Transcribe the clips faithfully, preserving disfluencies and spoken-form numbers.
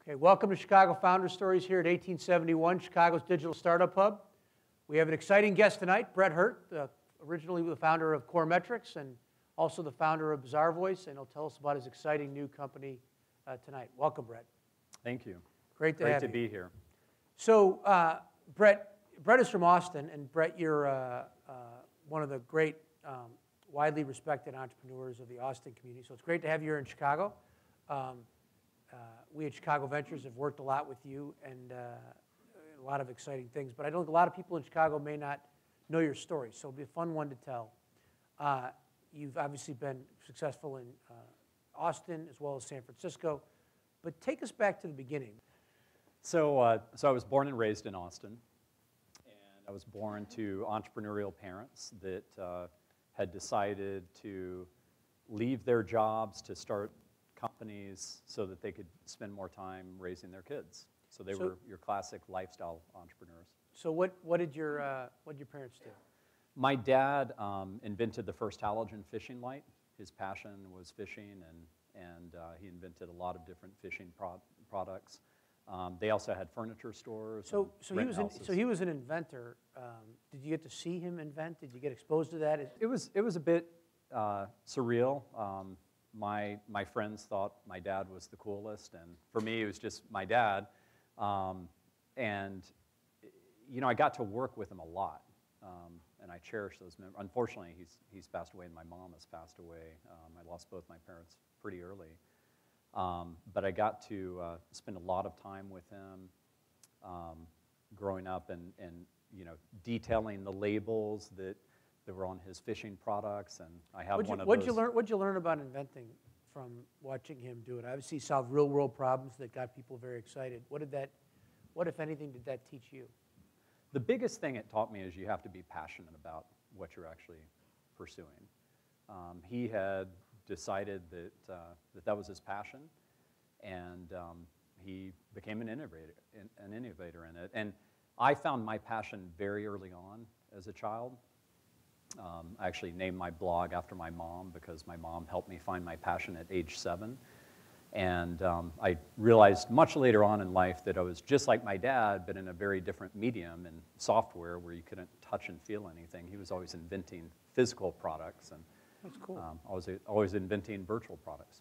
Okay, welcome to Chicago Founder Stories here at eighteen seventy-one, Chicago's digital startup hub. We have an exciting guest tonight, Brett Hurt, uh, originally the founder of Coremetrics and also the founder of Bazaarvoice, and he'll tell us about his exciting new company uh, tonight. Welcome, Brett. Thank you. Great to Great have to you. be here. So, uh, Brett, Brett is from Austin, and Brett, you're uh, uh, one of the great, um, widely respected entrepreneurs of the Austin community. So it's great to have you here in Chicago. Um, uh, we at Chicago Ventures have worked a lot with you and uh, a lot of exciting things, but I don't think a lot of people in Chicago may not know your story, so it'll be a fun one to tell. Uh, you've obviously been successful in uh, Austin as well as San Francisco, but take us back to the beginning. So, uh, so I was born and raised in Austin, and I was born to entrepreneurial parents that uh, had decided to leave their jobs to start companies so that they could spend more time raising their kids. So they so, were your classic lifestyle entrepreneurs. So what, what did your uh, what did your parents do? My dad um, invented the first halogen fishing light. His passion was fishing, and and uh, he invented a lot of different fishing pro products. Um, they also had furniture stores. So so he was an, so he was an inventor. Um, did you get to see him invent? Did you get exposed to that? Is it was it was a bit uh, surreal. Um, My, my friends thought my dad was the coolest, and for me, it was just my dad. Um, and, you know, I got to work with him a lot, um, and I cherish those memories. Unfortunately, he's, he's passed away, and my mom has passed away. Um, I lost both my parents pretty early. Um, but I got to uh, spend a lot of time with him um, growing up and, and, you know, detailing the labels that that were on his fishing products, and I have what'd one you, of what'd those. You learn, what'd you learn about inventing from watching him do it? Obviously, he solved real-world problems that got people very excited. What did that, what, if anything, did that teach you? The biggest thing it taught me is you have to be passionate about what you're actually pursuing. Um, he had decided that, uh, that that was his passion, and um, he became an innovator, an innovator in it. And I found my passion very early on as a child. Um, I actually named my blog after my mom because my mom helped me find my passion at age seven. And um, I realized much later on in life that I was just like my dad, but in a very different medium and software where you couldn't touch and feel anything. He was always inventing physical products, and that's cool. Um, always, always inventing virtual products.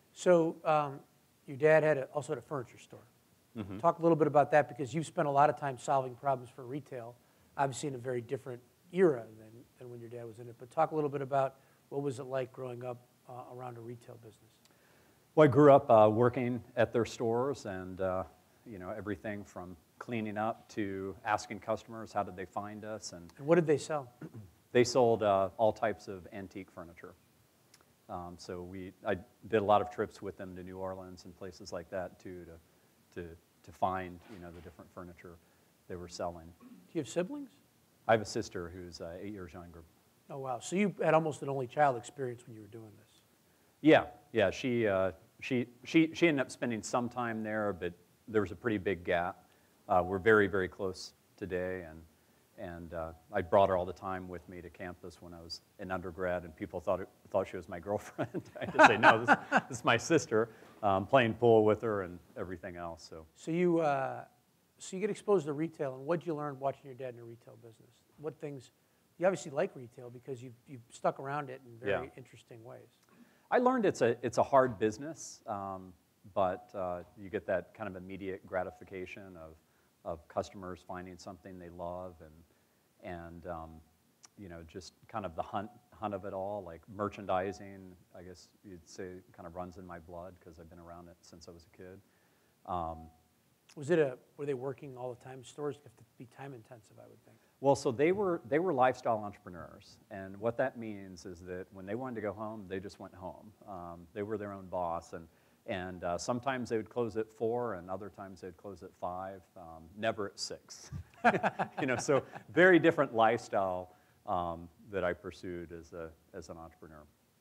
So um, your dad had a, also had a furniture store. Mm-hmm. Talk a little bit about that, because you've spent a lot of time solving problems for retail, obviously in a very different era than, than when your dad was in it. But talk a little bit about what was it like growing up uh, around a retail business. Well, I grew up uh, working at their stores, and uh, you know, everything from cleaning up to asking customers how did they find us. And, and what did they sell? They sold uh, all types of antique furniture. Um, so we, I did a lot of trips with them to New Orleans and places like that too, to, to, to find, you know, the different furniture they were selling. Do you have siblings? I have a sister who's uh, eight years younger. Oh, wow. So you had almost an only child experience when you were doing this. Yeah, yeah. She, uh, she, she, she ended up spending some time there, but there was a pretty big gap. Uh, we're very, very close today, and, and uh, I brought her all the time with me to campus when I was in undergrad, and people thought, it, thought she was my girlfriend. I had to say, no, this, this is my sister, um, playing pool with her and everything else. So, so you... Uh, So you get exposed to retail, and what did you learn watching your dad in a retail business? What things, you obviously like retail because you've, you've stuck around it in very yeah. interesting ways. I learned it's a, it's a hard business, um, but uh, you get that kind of immediate gratification of, of customers finding something they love, and, and um, you know, just kind of the hunt, hunt of it all, like merchandising, I guess you'd say kind of runs in my blood because I've been around it since I was a kid. Um, Was it a, were they working all the time? Stores have to be time intensive, I would think. Well, so they were, they were lifestyle entrepreneurs. And what that means is that when they wanted to go home, they just went home. Um, they were their own boss. And, and uh, sometimes they would close at four, and other times they'd close at five, um, never at six. You know, so very different lifestyle um, that I pursued as, a, as an entrepreneur.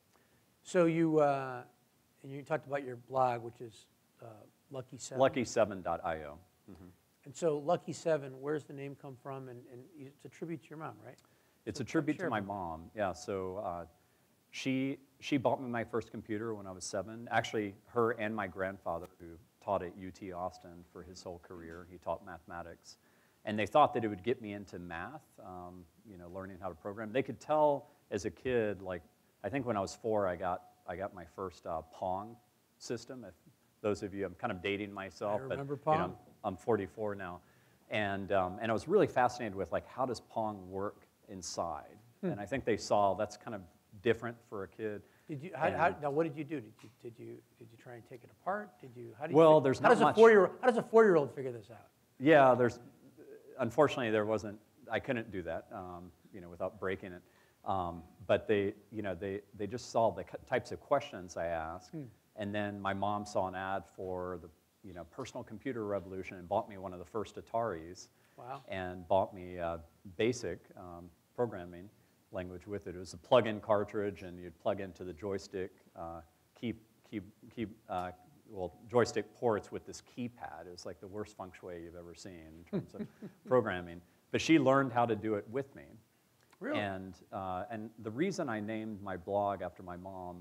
So you, uh, and you talked about your blog, which is uh, Lucky Seven. lucky seven dot i o. Mm-hmm. And so Lucky Seven, where's the name come from? And, and it's a tribute to your mom, right? It's so a tribute to my that. mom. Yeah. So uh, she she bought me my first computer when I was seven. Actually, her and my grandfather, who taught at U T Austin for his whole career. He taught mathematics. And they thought that it would get me into math, um, you know, learning how to program. They could tell as a kid, like, I think when I was four, I got, I got my first uh, Pong system. If those of you, I'm kind of dating myself. I remember but, Pong. You know, I'm forty-four now. And, um, and I was really fascinated with, like, how does Pong work inside? Hmm. And I think they saw that's kind of different for a kid. Did you, how, how, now, what did you do? Did you, did you, did you try and take it apart? Did you, how do you, well, figure, there's how not does much. A four-year, how does a four-year-old figure this out? Yeah, there's, unfortunately, there wasn't, I couldn't do that, um, you know, without breaking it. Um, but they, you know, they, they just saw the types of questions I asked. Hmm. And then my mom saw an ad for the, you know, personal computer revolution and bought me one of the first Ataris. Wow. And bought me uh, basic um, programming language with it. It was a plug-in cartridge, and you'd plug into the joystick uh, key, key, key uh, well, joystick ports with this keypad. It was like the worst feng shui you've ever seen in terms of programming. But she learned how to do it with me. Really? And, uh, and the reason I named my blog after my mom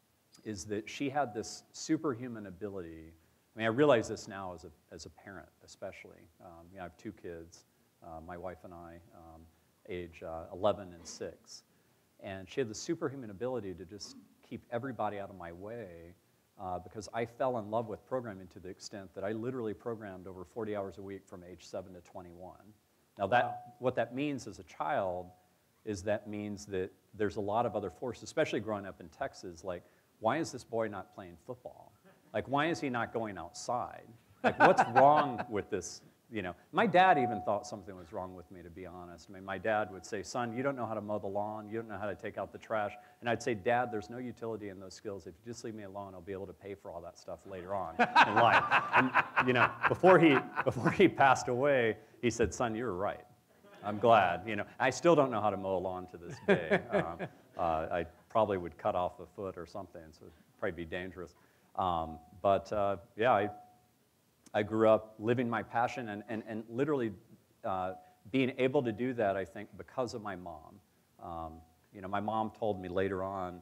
is that she had this superhuman ability. I mean, I realize this now as a, as a parent, especially. Um, you know, I have two kids, uh, my wife and I, um, age uh, eleven and six. And she had the superhuman ability to just keep everybody out of my way uh, because I fell in love with programming to the extent that I literally programmed over forty hours a week from age seven to twenty-one. Now, that, wow. What that means as a child is that means that there's a lot of other forces, especially growing up in Texas, like, why is this boy not playing football? Like, why is he not going outside? Like, what's wrong with this? You know, my dad even thought something was wrong with me, to be honest. I mean, my dad would say, son, you don't know how to mow the lawn. You don't know how to take out the trash. And I'd say, Dad, there's no utility in those skills. If you just leave me alone, I'll be able to pay for all that stuff later on in life. And, you know, before he, before he passed away, he said, son, you were right. I'm glad. You know, I still don't know how to mow a lawn to this day. Um, uh, I probably would cut off a foot or something, so it'd probably be dangerous. Um, but uh, yeah, I, I grew up living my passion and, and, and literally uh, being able to do that, I think, because of my mom. Um, you know, my mom told me later on,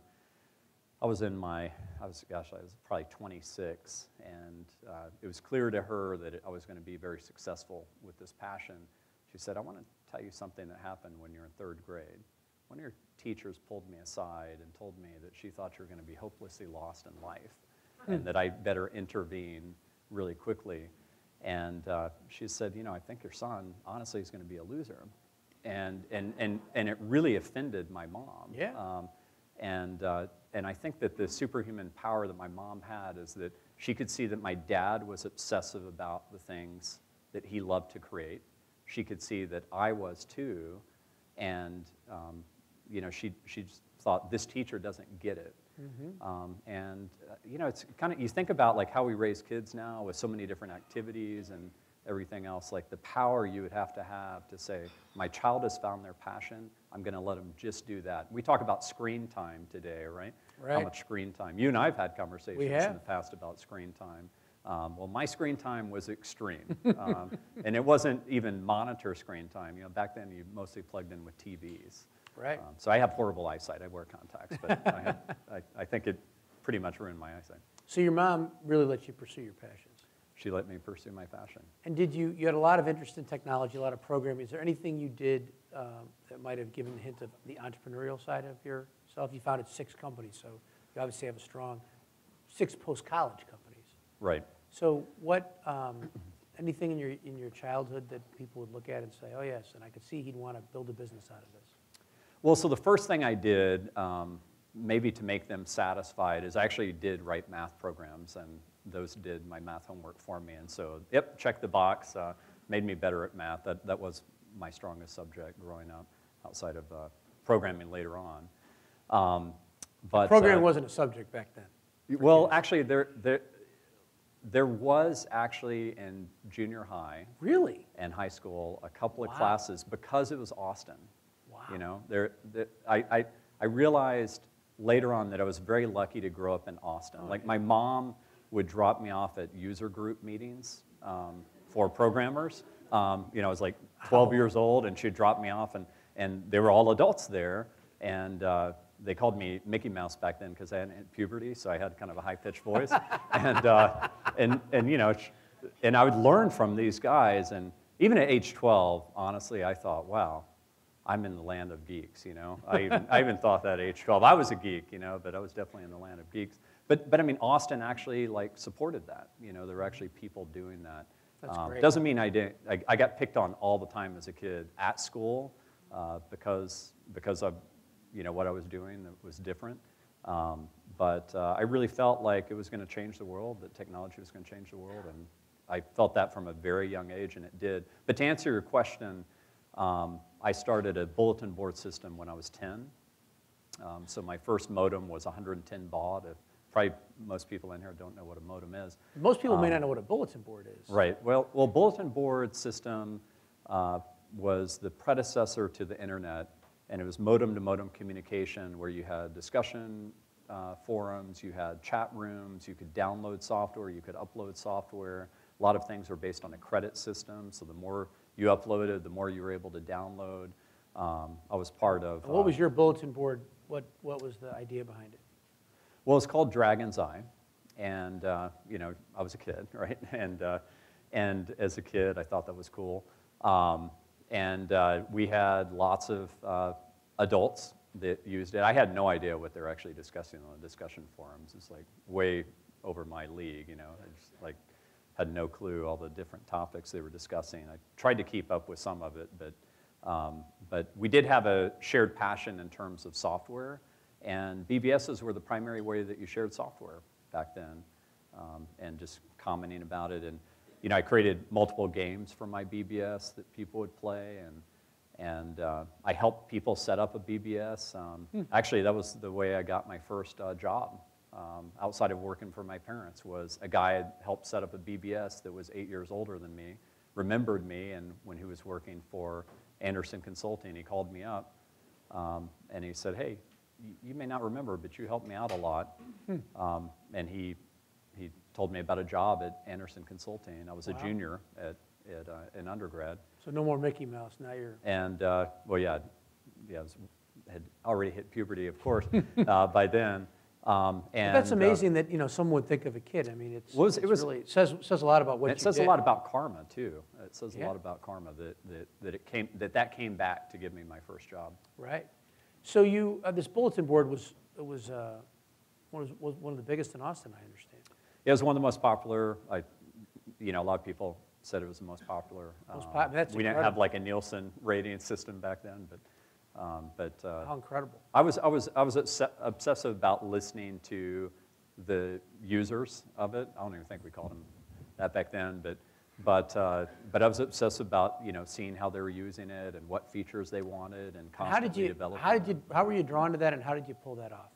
I was in my, I was, gosh, I was probably twenty-six, and uh, it was clear to her that it, I was going to be very successful with this passion. She said, I want to tell you something that happened when you were in third grade. One of your teachers pulled me aside and told me that she thought you were going to be hopelessly lost in life and that I better intervene really quickly. And uh, she said, you know, I think your son, honestly, is going to be a loser. And, and, and, and it really offended my mom. Yeah. Um, and, uh, and I think that the superhuman power that my mom had is that she could see that my dad was obsessive about the things that he loved to create. She could see that I was too, and um, you know, she she just thought this teacher doesn't get it. Mm-hmm. um, and uh, you know, it's kind of, you think about like how we raise kids now with so many different activities and everything else. Like the power you would have to have to say, my child has found their passion. I'm going to let them just do that. We talk about screen time today, right? Right. How much screen time? You and I have had conversations in the past about screen time. Um, well, my screen time was extreme, um, and it wasn't even monitor screen time. You know, back then you mostly plugged in with T Vs. Right. Um, so I have horrible eyesight. I wear contacts, but I, had, I, I think it pretty much ruined my eyesight. So your mom really let you pursue your passions. She let me pursue my passion. And did you? You had a lot of interest in technology, a lot of programming. Is there anything you did um, that might have given a hint of the entrepreneurial side of yourself? You founded six companies, so you obviously have a strong six post-college companies. Right. So what, um, anything in your, in your childhood that people would look at and say, oh yes, and I could see he'd want to build a business out of this? Well, so the first thing I did, um, maybe to make them satisfied, is I actually did write math programs, and those did my math homework for me. And so, yep, check the box, uh, made me better at math. That, that was my strongest subject growing up, outside of uh, programming later on. Um, but programming uh, wasn't a subject back then. Well, kids. actually, there, there, there was actually in junior high, really, and high school, a couple of wow. classes because it was Austin. Wow. You know, there, there I, I, I realized later on that I was very lucky to grow up in Austin. Oh, like yeah. My mom would drop me off at user group meetings um, for programmers. Um, you know, I was like twelve oh. years old, and she'd drop me off, and and they were all adults there, and uh, they called me Mickey Mouse back then because I hadn't hit puberty, so I had kind of a high-pitched voice. and, uh, and, and, you know, and I would learn from these guys. And even at age twelve, honestly, I thought, wow, I'm in the land of geeks, you know. I even, I even thought that at age twelve. I was a geek, you know, but I was definitely in the land of geeks. But, but I mean, Austin actually, like, supported that. You know, there were actually people doing that. That's um, great. Doesn't mean I didn't. I, I got picked on all the time as a kid at school uh, because, because of, you know, what I was doing that was different. Um, but uh, I really felt like it was going to change the world, that technology was going to change the world. And I felt that from a very young age, and it did. But to answer your question, um, I started a bulletin board system when I was ten. Um, so my first modem was one hundred ten baud. If, probably most people in here don't know what a modem is. Most people um, may not know what a bulletin board is. Right. Well, well, bulletin board system uh, was the predecessor to the internet, and it was modem-to-modem communication where you had discussion uh, forums, you had chat rooms, you could download software, you could upload software. A lot of things were based on a credit system, so the more you uploaded, the more you were able to download. Um, I was part of... And what uh, was your bulletin board? What, what was the idea behind it? Well, it's called Dragon's Eye, and uh, you know, I was a kid, right? And uh, and as a kid, I thought that was cool. Um, and uh, we had lots of uh, adults that used it. I had no idea what they were actually discussing on the discussion forums. It's like way over my league, you know. I just like had no clue all the different topics they were discussing. I tried to keep up with some of it, but um, but we did have a shared passion in terms of software. And B B Ss were the primary way that you shared software back then, um, and just commenting about it. And you know, I created multiple games for my B B S that people would play, and and uh, I helped people set up a B B S. Um, hmm. Actually, that was the way I got my first uh, job um, outside of working for my parents. Was a guy had helped set up a B B S that was eight years older than me, remembered me, and when he was working for Anderson Consulting, he called me up, um, and he said, "Hey, you may not remember, but you helped me out a lot." Hmm. Um, and he, he told me about a job at Anderson Consulting. I was wow. a junior at, at uh, in undergrad. So no more Mickey Mouse, now you're... And, uh, well, yeah, yeah I was, had already hit puberty, of course, uh, by then. Um, and but that's amazing uh, that, you know, someone would think of a kid. I mean, it's, well, it was, it's it was, really, it says, says a lot about what you did. It says did. a lot about karma, too. It says yeah. a lot about karma that, that, that, it came, that that came back to give me my first job. Right. So you, uh, this bulletin board was, it was, uh, was, was one of the biggest in Austin, I understand. It was one of the most popular. I, you know, a lot of people said it was the most popular. Most pop- um, that's we incredible. didn't have like a Nielsen rating system back then, but, um, but uh, how incredible. I was, I was, I was obsessive about listening to the users of it. I don't even think we called them that back then, but. But, uh, but I was obsessed about, you know, seeing how they were using it and what features they wanted and constantly how did you, developing how did you, how were you drawn to that, and how did you pull that off?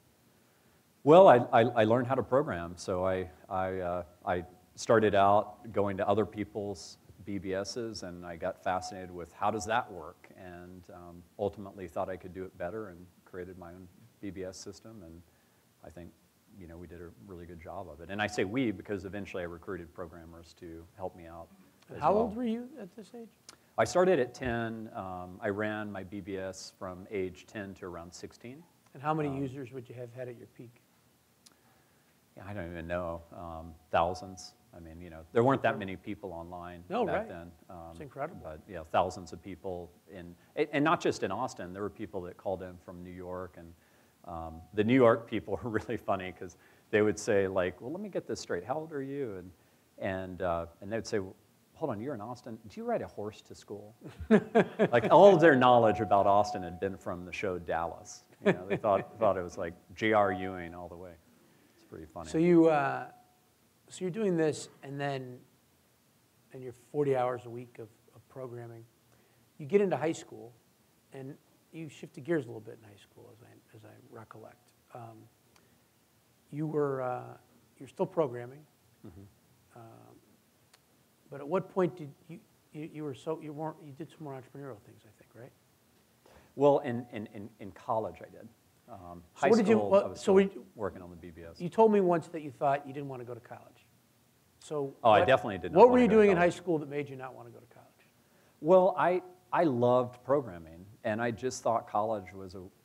Well, I, I, I learned how to program, so I, I, uh, I started out going to other people's B B Ss, and I got fascinated with how does that work, and um, ultimately thought I could do it better and created my own B B S system, and I think you know, we did a really good job of it. And I say we because eventually I recruited programmers to help me out. How well. old were you at this age? I started at ten. Um, I ran my B B S from age ten to around sixteen. And how many um, users would you have had at your peak? Yeah, I don't even know. Um, thousands. I mean, you know, there weren't that many people online no, back right. then. Um, it's incredible. But yeah, thousands of people in, and not just in Austin. There were people that called in from New York, and um, the New York people were really funny because they would say like, "Well, let me get this straight. How old are you?" And and uh, and they would say, well, "Hold on, you're in Austin. Do you ride a horse to school?" Like all of their knowledge about Austin had been from the show Dallas. You know, they thought thought it was like J R Ewing all the way. It's pretty funny. So you, uh, so you're doing this, and then, and you're forty hours a week of, of programming. You get into high school, and you shifted gears a little bit in high school, as I as I recollect. Um, you were uh, you're still programming. Mm-hmm. um, But at what point did you, you, you were so, you weren't, you did some more entrepreneurial things, I think, right? Well, in, in, in, in college I did. Um, So high what did you, school, well, I was so still we, working on the B B S. you told me once that you thought you didn't want to go to college. So Oh, what, I definitely did not What want were to you go to doing in college. high school that made you not want to go to college? Well, I, I loved programming, and I just thought college was a,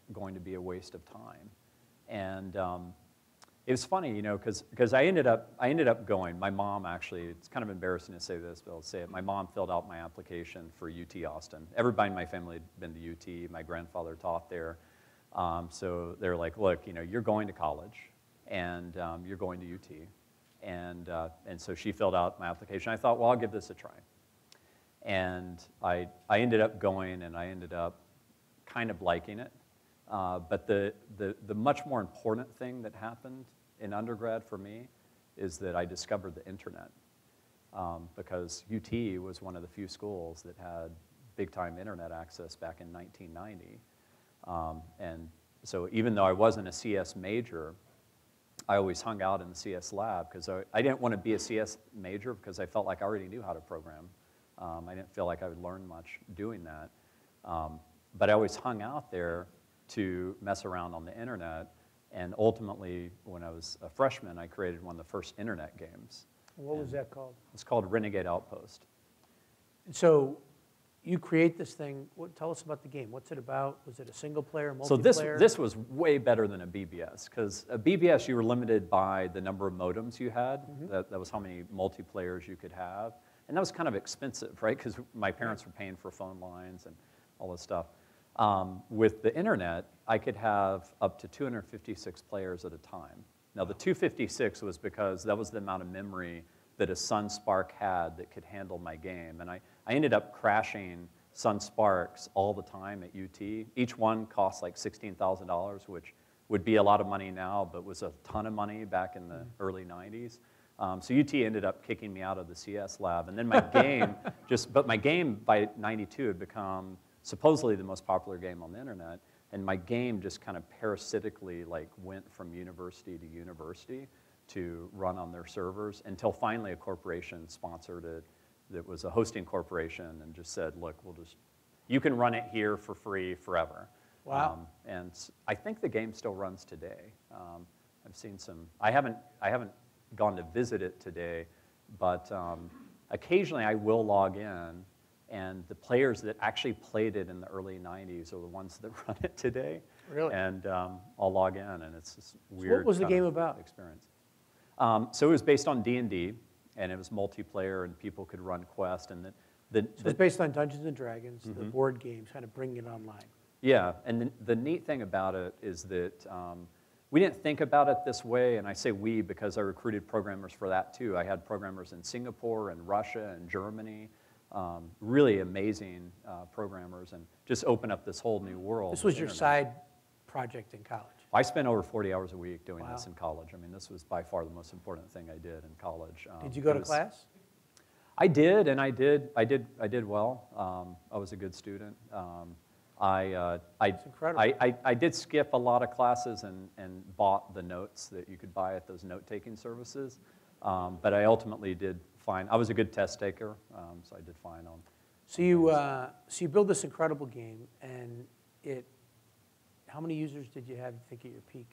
going to be a waste of time. And um, it was funny, you know, because because I ended up I ended up going. My mom actually, it's kind of embarrassing to say this, but I'll say it. My mom filled out my application for U T Austin. Everybody in my family had been to U T. My grandfather taught there, um, so they're like, look, you know, you're going to college, and um, you're going to U T, and uh, and so she filled out my application. I thought, well, I'll give this a try, and I I ended up going, and I ended up kind of liking it. Uh, but the, the, the much more important thing that happened in undergrad for me is that I discovered the internet. Um, because U T was one of the few schools that had big-time internet access back in nineteen ninety. Um, and so even though I wasn't a C S major, I always hung out in the C S lab because I, I didn't want to be a C S major because I felt like I already knew how to program. Um, I didn't feel like I would learn much doing that. Um, but I always hung out there to mess around on the internet, and ultimately, when I was a freshman, I created one of the first internet games. What was that called? It's called Renegade Outpost. And so you create this thing. What, tell us about the game. What's it about? Was it a single player, multiplayer? So this, this was way better than a B B S, because a B B S, you were limited by the number of modems you had. Mm-hmm. that, that was how many multiplayers you could have. And that was kind of expensive, right? Because my parents were paying for phone lines and all this stuff. Um, with the internet, I could have up to two hundred fifty-six players at a time. Now, the two hundred fifty-six was because that was the amount of memory that a Sun Spark had that could handle my game. And I, I ended up crashing Sun Sparks all the time at U T. Each one cost like sixteen thousand dollars, which would be a lot of money now, but was a ton of money back in the mm-hmm. early nineties. Um, so U T ended up kicking me out of the C S lab. And then my game just, but my game by ninety-two had become supposedly the most popular game on the internet, and my game just kind of parasitically like went from university to university to run on their servers until finally a corporation sponsored it that was a hosting corporation and just said, look, we'll just, you can run it here for free forever. Wow. Um, and I think the game still runs today. Um, I've seen some, I haven't, I haven't gone to visit it today, but um, occasionally I will log in. And the players that actually played it in the early nineties are the ones that run it today. Really? And um, I'll log in, and it's this weird. So what was the game about? Experience. Um, so it was based on D and D, and it was multiplayer, and people could run quests. And the, the, so the, it was based on Dungeons and Dragons, mm-hmm. the board games, kind of bringing it online. Yeah, and the, the neat thing about it is that um, we didn't think about it this way, and I say we because I recruited programmers for that too. I had programmers in Singapore and Russia and Germany. Um, really amazing uh, programmers, and just open up this whole new world. This was your internet. side project in college? I spent over forty hours a week doing Wow. this in college. I mean, this was by far the most important thing I did in college. Um, did you go to was, class? I did, and I did. I did. I did well. Um, I was a good student. Um, I, uh, I, I, I, I did skip a lot of classes and, and bought the notes that you could buy at those note-taking services. Um, but I ultimately did fine. I was a good test taker, um, so I did fine on. So you, uh, so you build this incredible game, and it. How many users did you have, you think, at your peak?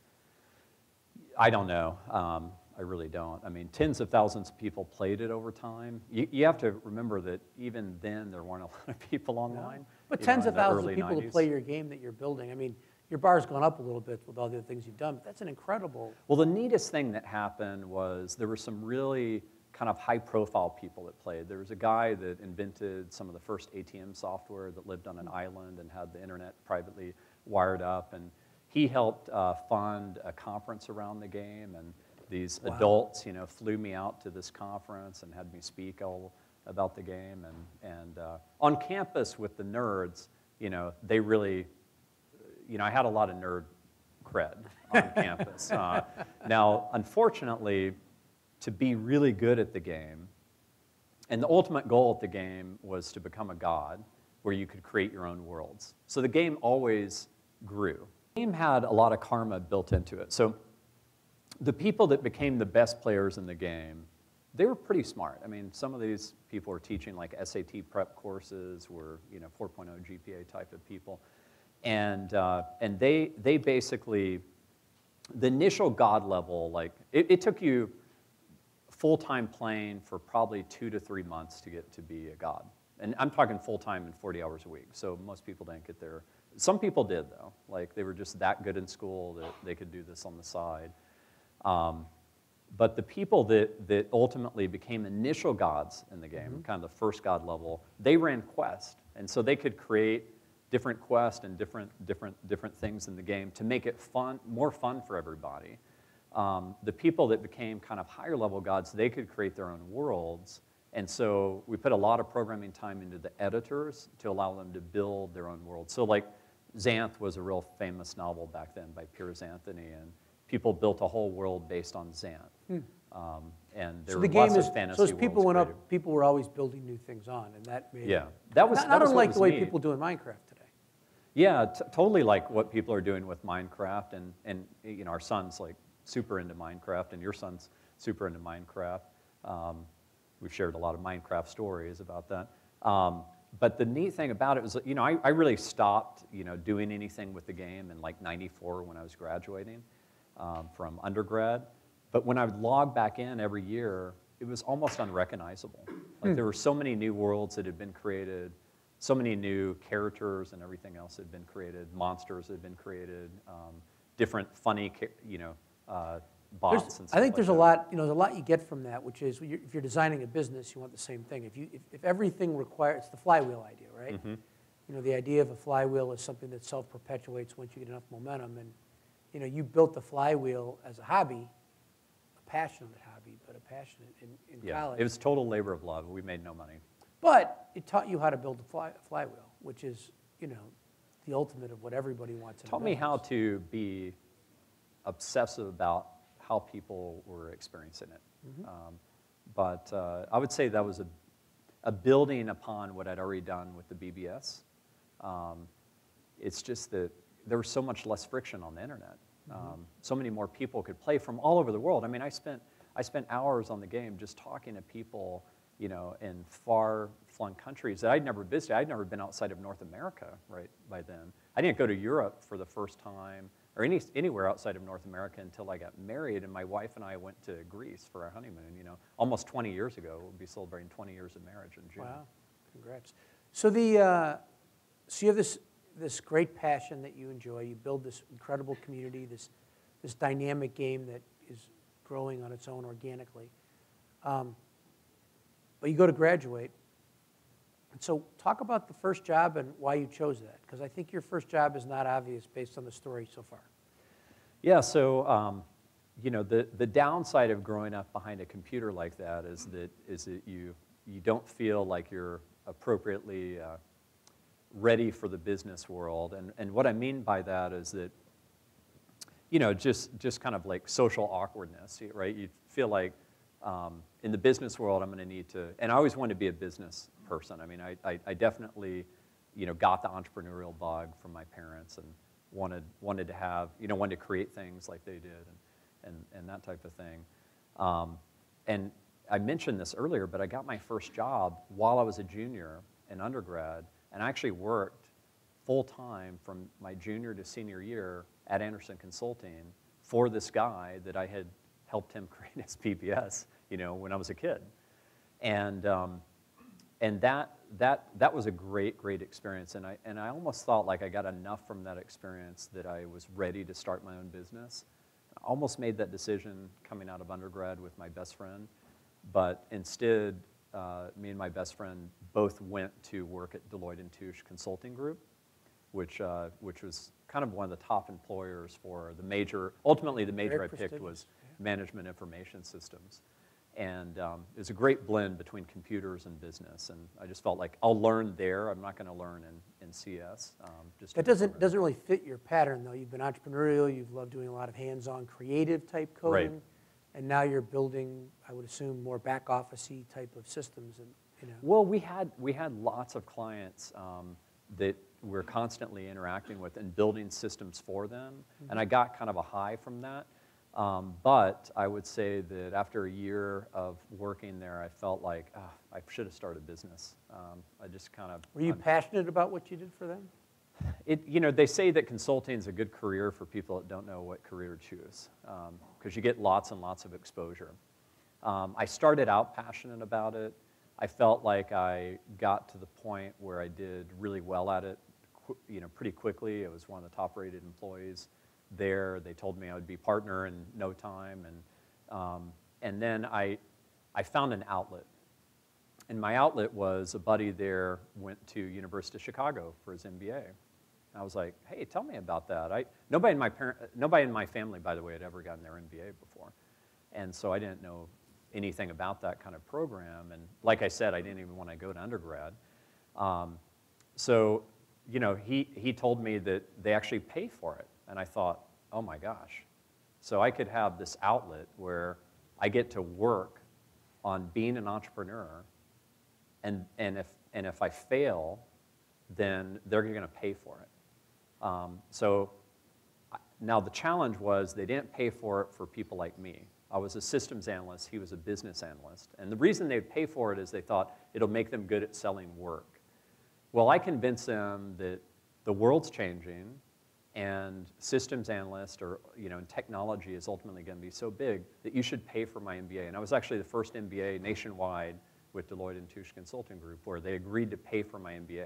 I don't know. Um, I really don't. I mean, tens of thousands of people played it over time. You, you have to remember that even then there weren't a lot of people online. No. But you tens know, of thousands of people nineties. who play your game that you're building. I mean, your bar's gone up a little bit with all the other things you've done, but that's an incredible. Well, the neatest thing that happened was there were some really kind of high-profile people that played. There was a guy that invented some of the first A T M software that lived on an island and had the internet privately wired up, and he helped uh, fund a conference around the game, and these wow. adults, you know, flew me out to this conference and had me speak all about the game, and, and uh, on campus with the nerds, you know, they really, you know, I had a lot of nerd cred on campus. Uh, now, unfortunately, to be really good at the game, and the ultimate goal at the game was to become a god, where you could create your own worlds. So the game always grew. The game had a lot of karma built into it. So the people that became the best players in the game, they were pretty smart. I mean, some of these people were teaching like S A T prep courses, were, you know, four point oh G P A type of people. And, uh, and they, they basically, the initial god level, like, it, it took you full-time playing for probably two to three months to get to be a god. And I'm talking full-time and forty hours a week. So most people didn't get there Some people did, though. Like, they were just that good in school that they could do this on the side. Um, but the people that, that ultimately became initial gods in the game, mm-hmm. kind of the first god level, they ran quests. And so they could create different quests and different, different, different things in the game to make it fun, more fun for everybody. Um, the people that became kind of higher level gods, they could create their own worlds. And so we put a lot of programming time into the editors to allow them to build their own world. So like Xanth was a real famous novel back then by Piers Anthony, and people built a whole world based on Xanth. Hmm. Um, and there so were the lots game of is, fantasy so as people worlds went created. up, people were always building new things on, and that made yeah, that was not, that not was unlike was the way neat. people do in Minecraft today. Yeah, t totally like what people are doing with Minecraft, and and you know our son's like super into Minecraft, and your son's super into Minecraft. Um, we've shared a lot of Minecraft stories about that. Um, but the neat thing about it was, you know, I, I really stopped, you know, doing anything with the game in like ninety-four when I was graduating um, from undergrad. But when I would log back in every year, it was almost unrecognizable. Like there were so many new worlds that had been created, so many new characters and everything else had been created, monsters had been created, um, different funny, you know, uh, bots There's, and stuff I think like there's that. a lot, you know, there's a lot you get from that, which is you're, if you're designing a business, you want the same thing. If you, if, if everything requires, it's the flywheel idea, right? Mm-hmm. You know, the idea of a flywheel is something that self-perpetuates once you get enough momentum. And, you know, you built the flywheel as a hobby, a passionate hobby, but a passionate in, in Yeah, college. it was total labor of love. We made no money. But it taught you how to build a fly, flywheel, which is, you know, the ultimate of what everybody wants in a Taught me how business. to be obsessive about how people were experiencing it. Mm-hmm. um, but uh, I would say that was a, a building upon what I'd already done with the B B S. Um, it's just that there was so much less friction on the internet. Mm-hmm. um, so many more people could play from all over the world. I mean, I spent, I spent hours on the game just talking to people, you know, in far-flung countries that I'd never visited. I'd never been outside of North America, right, by then. I didn't go to Europe for the first time, or any, anywhere outside of North America until I got married, and my wife and I went to Greece for our honeymoon, you know, almost twenty years ago. We'll be celebrating twenty years of marriage in June. Wow, congrats. So the, uh, so you have this, this great passion that you enjoy. You build this incredible community, this, this dynamic game that is growing on its own organically. Um, but you go to graduate. And so talk about the first job and why you chose that, because I think your first job is not obvious based on the story so far. Yeah, so um, you know, the, the downside of growing up behind a computer like that is that, is that you, you don't feel like you're appropriately uh, ready for the business world. And, and what I mean by that is that, you know, just, just kind of like social awkwardness, right? You feel like um, in the business world I'm going to need to, and I always wanted to be a business person. I mean, I, I, I definitely, you know, got the entrepreneurial bug from my parents and wanted, wanted to have, you know, wanted to create things like they did and, and, and that type of thing. Um, and I mentioned this earlier, but I got my first job while I was a junior in undergrad, and I actually worked full-time from my junior to senior year at Anderson Consulting for this guy that I had helped him create his P B S, you know, when I was a kid. And, um, and that, that, that was a great, great experience. And I, and I almost thought like I got enough from that experience that I was ready to start my own business. I almost made that decision coming out of undergrad with my best friend. But instead, uh, me and my best friend both went to work at Deloitte and Touche Consulting Group, which, uh, which was kind of one of the top employers for the major, ultimately the major Very I picked was yeah. Management Information Systems. And um, it was a great blend between computers and business. And I just felt like I'll learn there. I'm not going to learn in, in C S. Um, just that doesn't, doesn't really fit your pattern, though. You've been entrepreneurial. You've loved doing a lot of hands-on creative type coding. Right. And now you're building, I would assume, more back office-y type of systems. And, you know. Well, we had, we had lots of clients um, that we're constantly interacting with and building systems for them. Mm-hmm. And I got kind of a high from that. Um, but I would say that after a year of working there, I felt like, oh, I should have started a business. Um, I just kind of... Were you I'm, passionate about what you did for them? It, you know, they say that consulting is a good career for people that don't know what career to choose, because um, you get lots and lots of exposure. Um, I started out passionate about it. I felt like I got to the point where I did really well at it qu you know, pretty quickly. I was one of the top-rated employees there. They told me I would be partner in no time, and um, and then I I found an outlet. And my outlet was a buddy there went to University of Chicago for his M B A. I was like, hey, tell me about that. I, nobody, in my parent, nobody in my family, by the way, had ever gotten their M B A before. And so I didn't know anything about that kind of program. And like I said, I didn't even want to go to undergrad. Um, so, you know, he, he told me that they actually pay for it. And I thought, oh my gosh. So I could have this outlet where I get to work on being an entrepreneur, and, and, if, and if I fail, then they're going to pay for it. Um, so now the challenge was they didn't pay for it for people like me. I was a systems analyst, he was a business analyst. And the reason they'd pay for it is they thought it'll make them good at selling work. Well, I convinced them that the world's changing and systems analyst or, you know, and technology is ultimately going to be so big that you should pay for my M B A. And I was actually the first M B A nationwide with Deloitte and Touche Consulting Group where they agreed to pay for my M B A.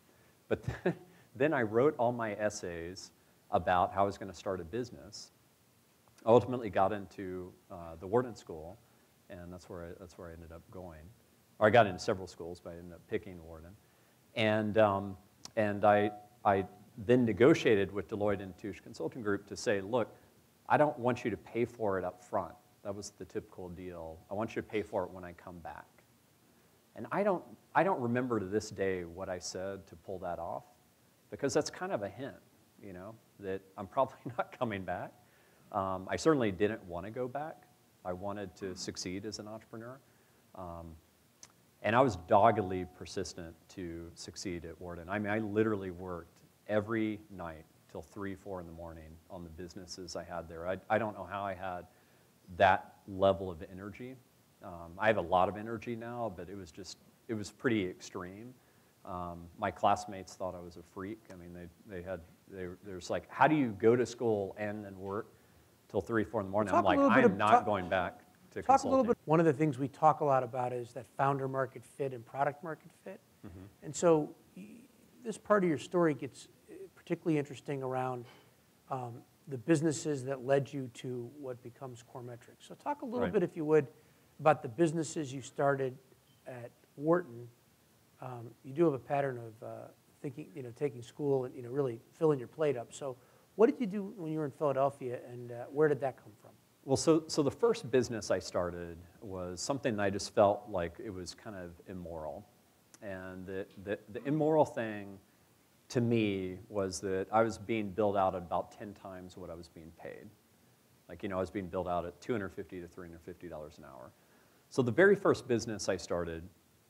But then, then I wrote all my essays about how I was going to start a business. I ultimately got into uh, the Wharton School, and that's where, I, that's where I ended up going. Or I got into several schools, but I ended up picking Wharton. And, um, and I, I then negotiated with Deloitte and Touche Consulting Group to say, look, I don't want you to pay for it up front. That was the typical deal. I want you to pay for it when I come back. And I don't, I don't remember to this day what I said to pull that off, because that's kind of a hint, you know, that I'm probably not coming back. Um, I certainly didn't want to go back. I wanted to succeed as an entrepreneur. Um, and I was doggedly persistent to succeed at Wharton. I mean, I literally worked every night till three, four in the morning on the businesses I had there. I, I don't know how I had that level of energy. Um, I have a lot of energy now, but it was just, it was pretty extreme. Um, my classmates thought I was a freak. I mean, they, they had, they, they was like, how do you go to school and then work till three, four in the morning? Talk I'm like, I am not talk, going back to talk consulting. a little bit. One of the things we talk a lot about is that founder market fit and product market fit. Mm-hmm. And so this part of your story gets particularly interesting around um, the businesses that led you to what becomes Coremetrics. So talk a little Right. bit, if you would, about the businesses you started at Wharton. Um, you do have a pattern of uh, thinking, you know, taking school and, you know, really filling your plate up. So what did you do when you were in Philadelphia, and uh, where did that come from? Well, so, so the first business I started was something that I just felt like it was kind of immoral. And the, the, the immoral thing to me was that I was being billed out at about ten times what I was being paid. Like, you know, I was being billed out at two hundred fifty to three hundred fifty dollars an hour. So the very first business I started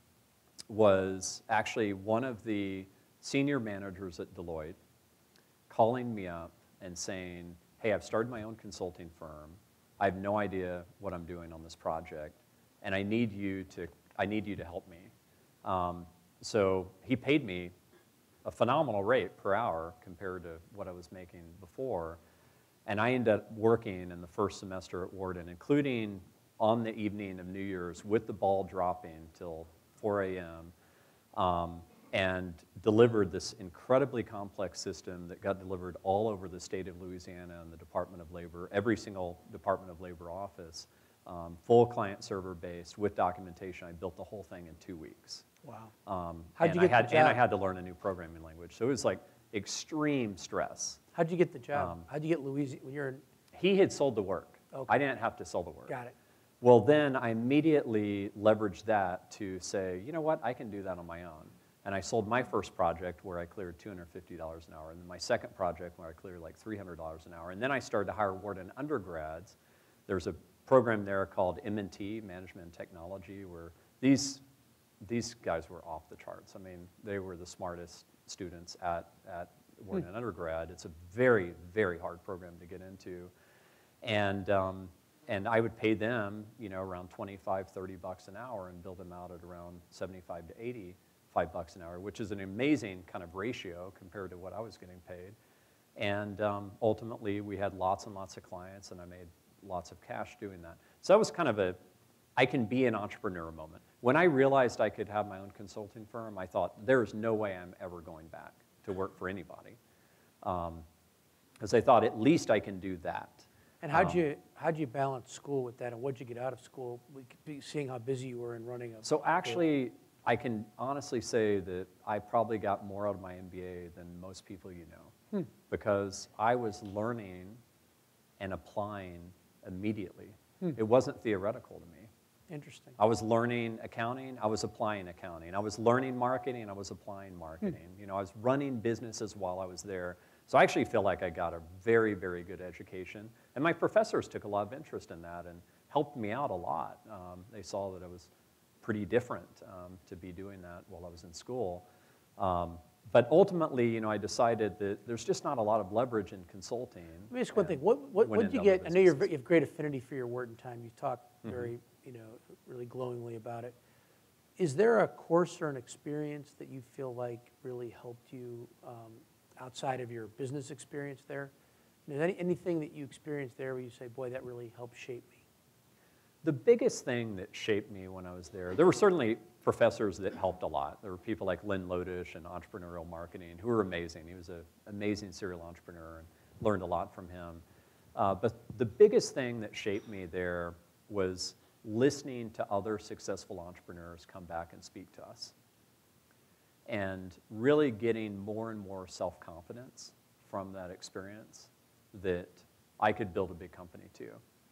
was actually one of the senior managers at Deloitte calling me up and saying, hey, I've started my own consulting firm. I have no idea what I'm doing on this project, and I need you to, I need you to help me. Um, so he paid me a phenomenal rate per hour compared to what I was making before. And I ended up working in the first semester at Wharton, including on the evening of New Year's with the ball dropping till four A M, um, and delivered this incredibly complex system that got delivered all over the state of Louisiana and the Department of Labor, every single Department of Labor office, um, full client server based with documentation. I built the whole thing in two weeks. Wow. Um, How'd you and get I had, the job? And I had to learn a new programming language. So it was like extreme stress. How'd you get the job? Um, How'd you get Louisiana when you're in? He had sold the work. Okay. I didn't have to sell the work. Got it. Well, then I immediately leveraged that to say, you know what, I can do that on my own. And I sold my first project where I cleared two hundred fifty dollars an hour, and then my second project where I cleared like three hundred dollars an hour. And then I started to hire Wharton undergrads. There's a program there called M and T, Management and Technology, where these, these guys were off the charts. I mean, they were the smartest students at, at Wharton Hmm. undergrad. It's a very, very hard program to get into. And, um, and I would pay them, you know, around twenty-five, thirty bucks an hour and bill them out at around seventy-five to eighty-five bucks an hour, which is an amazing kind of ratio compared to what I was getting paid. And um, ultimately, we had lots and lots of clients, and I made lots of cash doing that. So that was kind of a, I can be an entrepreneur moment. When I realized I could have my own consulting firm, I thought, there's no way I'm ever going back to work for anybody. Because I thought, at least I can do that. And how'd you, how'd you balance school with that, and what'd you get out of school, seeing how busy you were in running a So actually, I can honestly say that I probably got more out of my M B A than most people you know, hmm. because I was learning and applying immediately. Hmm. It wasn't theoretical to me. Interesting. I was learning accounting, I was applying accounting. I was learning marketing, I was applying marketing. Hmm. You know, I was running businesses while I was there. So I actually feel like I got a very, very good education. And my professors took a lot of interest in that and helped me out a lot. Um, they saw that I was pretty different um, to be doing that while I was in school. Um, but ultimately, you know, I decided that there's just not a lot of leverage in consulting. Let me ask one thing. What, what, what did you get? I know you're, you have great affinity for your word and time. You talk very, mm-hmm. you know, really glowingly about it. Is there a course or an experience that you feel like really helped you um, outside of your business experience there? Is there any, anything that you experienced there where you say, boy, that really helped shape me? The biggest thing that shaped me when I was there, there were certainly professors that helped a lot. There were people like Lynn Lodish in entrepreneurial marketing who were amazing. He was an amazing serial entrepreneur and learned a lot from him. Uh, but the biggest thing that shaped me there was listening to other successful entrepreneurs come back and speak to us, and really getting more and more self-confidence from that experience that I could build a big company too.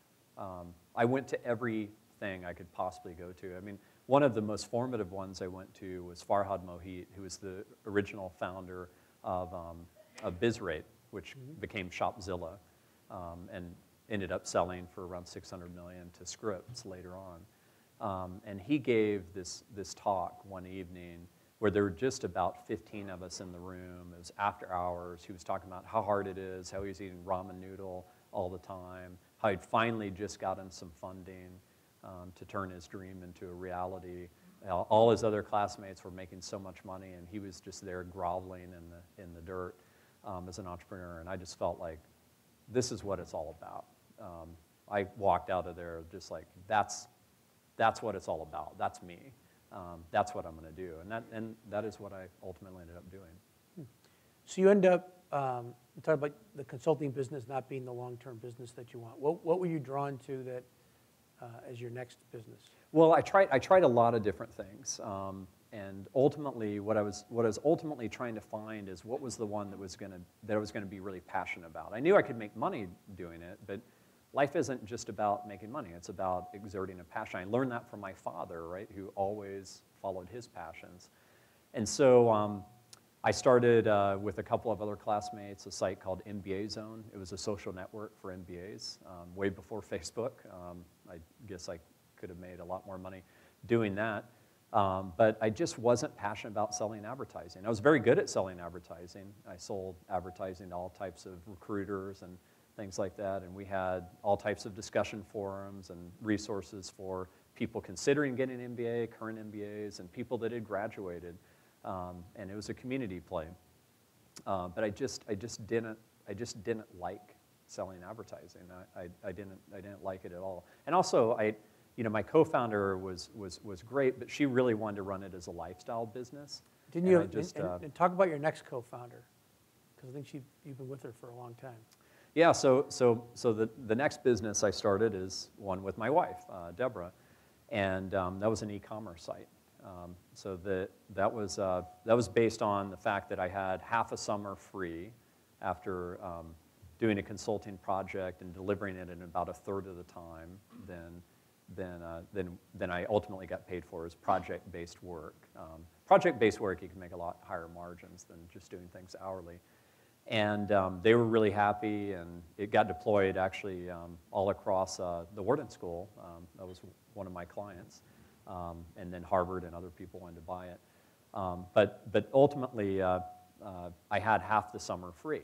Um, I went to everything I could possibly go to. I mean, one of the most formative ones I went to was Farhad Mohit, who was the original founder of, um, of BizRate, which mm-hmm. became Shopzilla, um, and ended up selling for around six hundred million dollars to Scripps later on. Um, and he gave this, this talk one evening where there were just about fifteen of us in the room. It was after hours. He was talking about how hard it is, how he was eating ramen noodle all the time, how he'd finally just gotten some funding um, to turn his dream into a reality. Uh, all his other classmates were making so much money, and he was just there groveling in the, in the dirt um, as an entrepreneur. And I just felt like, this is what it's all about. Um, I walked out of there just like, that's, that's what it's all about. That's me. Um, that's what I'm going to do. And that, and that is what I ultimately ended up doing. Hmm. So you end up um, talking about the consulting business not being the long-term business that you want. What, what were you drawn to that uh, as your next business? Well, I tried, I tried a lot of different things. Um, and ultimately, what I, was, what I was ultimately trying to find is what was the one that, was gonna, that I was going to be really passionate about. I knew I could make money doing it, but life isn't just about making money. It's about exerting a passion. I learned that from my father, right, who always followed his passions. And so um, I started uh, with a couple of other classmates a site called M B A Zone. It was a social network for M B As, um, way before Facebook. Um, I guess I could have made a lot more money doing that. Um, but I just wasn't passionate about selling advertising. I was very good at selling advertising. I sold advertising to all types of recruiters and things like that, and we had all types of discussion forums and resources for people considering getting an M B A, current M B As, and people that had graduated, um, and it was a community play. Uh, but I just, I just didn't, I just didn't like selling advertising. I, I, I didn't, I didn't like it at all. And also, I, you know, my co-founder was was was great, but she really wanted to run it as a lifestyle business. Didn't you? Just, and, uh, and talk about your next co-founder, because I think she, you've been with her for a long time. Yeah, so, so, so the, the next business I started is one with my wife, uh, Deborah, and um, that was an e-commerce site. Um, so the, that, was, uh, that was based on the fact that I had half a summer free after um, doing a consulting project and delivering it in about a third of the time than, than, uh, than, than I ultimately got paid for as project-based work. Um, project-based work, you can make a lot higher margins than just doing things hourly. And um, they were really happy, and it got deployed actually um, all across uh, the Wharton School. Um, that was one of my clients. Um, and then Harvard and other people wanted to buy it. Um, but, but ultimately, uh, uh, I had half the summer free.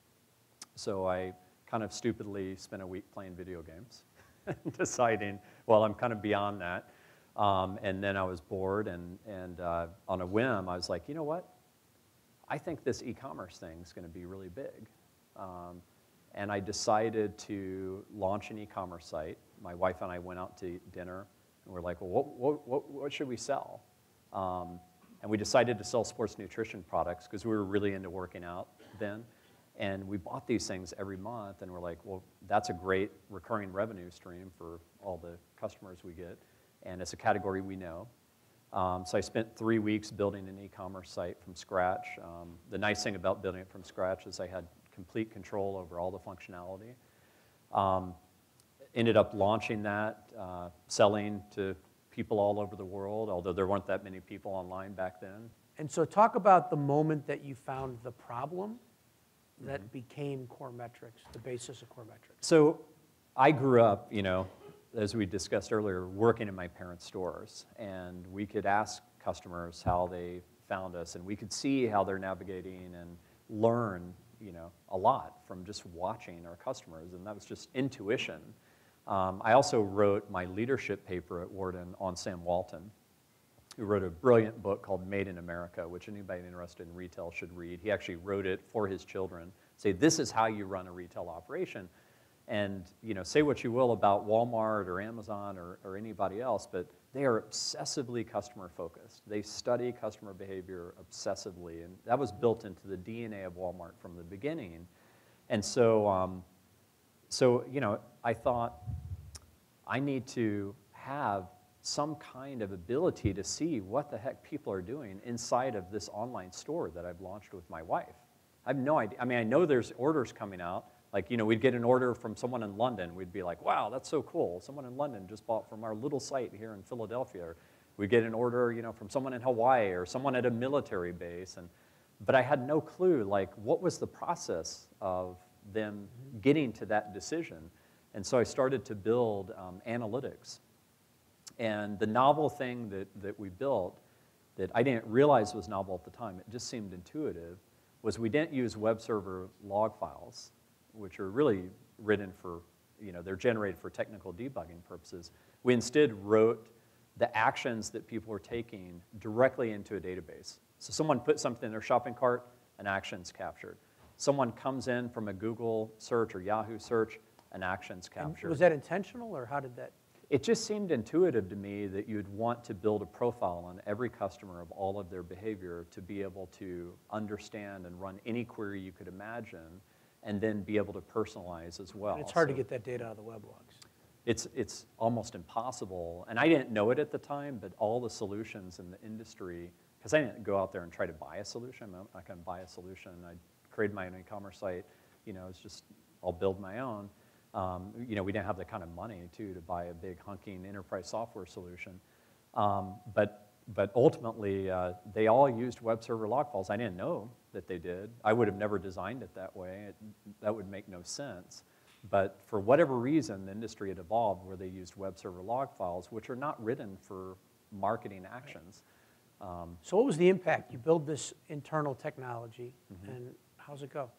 So I kind of stupidly spent a week playing video games, deciding, well, I'm kind of beyond that. Um, and then I was bored, and, and uh, on a whim, I was like, you know what? I think this e-commerce thing is going to be really big. Um, and I decided to launch an e-commerce site. My wife and I went out to dinner, and we're like, well, what, what, what, what should we sell? Um, And we decided to sell sports nutrition products because we were really into working out then. And we bought these things every month, and we're like, well, that's a great recurring revenue stream for all the customers we get, and it's a category we know. Um, so I spent three weeks building an e-commerce site from scratch. Um, the nice thing about building it from scratch is I had complete control over all the functionality. Um, ended up launching that, uh, selling to people all over the world, although there weren't that many people online back then. And so talk about the moment that you found the problem that mm-hmm. became Coremetrics, the basis of Coremetrics. So I grew up, you know, as we discussed earlier, working in my parents' stores, and we could ask customers how they found us, and we could see how they're navigating and learn, you know, a lot from just watching our customers, and that was just intuition. Um, I also wrote my leadership paper at Wharton on Sam Walton, who wrote a brilliant book called Made in America, which anybody interested in retail should read. He actually wrote it for his children, say this is how you run a retail operation. And you know, say what you will about Walmart or Amazon or, or anybody else, but they are obsessively customer focused. They study customer behavior obsessively, and that was built into the D N A of Walmart from the beginning. And so, um, so you know, I thought I need to have some kind of ability to see what the heck people are doing inside of this online store that I've launched with my wife. I have no idea. I mean, I know there's orders coming out. Like, you know, we'd get an order from someone in London. We'd be like, wow, that's so cool. Someone in London just bought from our little site here in Philadelphia. Or we'd get an order, you know, from someone in Hawaii or someone at a military base. And, but I had no clue, like, what was the process of them getting to that decision? And so I started to build um, analytics. And the novel thing that, that we built that I didn't realize was novel at the time, it just seemed intuitive, was we didn't use web server log files, which are really written for, you know, they're generated for technical debugging purposes. We instead wrote the actions that people were taking directly into a database. So someone put something in their shopping cart, an action's captured. Someone comes in from a Google search or Yahoo search, an action's captured. And was that intentional, or how did that? It just seemed intuitive to me that you'd want to build a profile on every customer of all of their behavior to be able to understand and run any query you could imagine, and then be able to personalize as well. And it's hard so to get that data out of the web logs. It's, it's almost impossible. And I didn't know it at the time, but all the solutions in the industry, because I didn't go out there and try to buy a solution. I'm not going to buy a solution. I created my own e-commerce site. You know, it's just, I'll build my own. Um, you know, we didn't have the kind of money, too, to buy a big hunking enterprise software solution. Um, but But ultimately, uh, they all used web server log files. I didn't know that they did. I would have never designed it that way. It, that would make no sense. But for whatever reason, the industry had evolved where they used web server log files, which are not written for marketing actions. Um, so what was the impact? You build this internal technology, mm-hmm. and how's it go?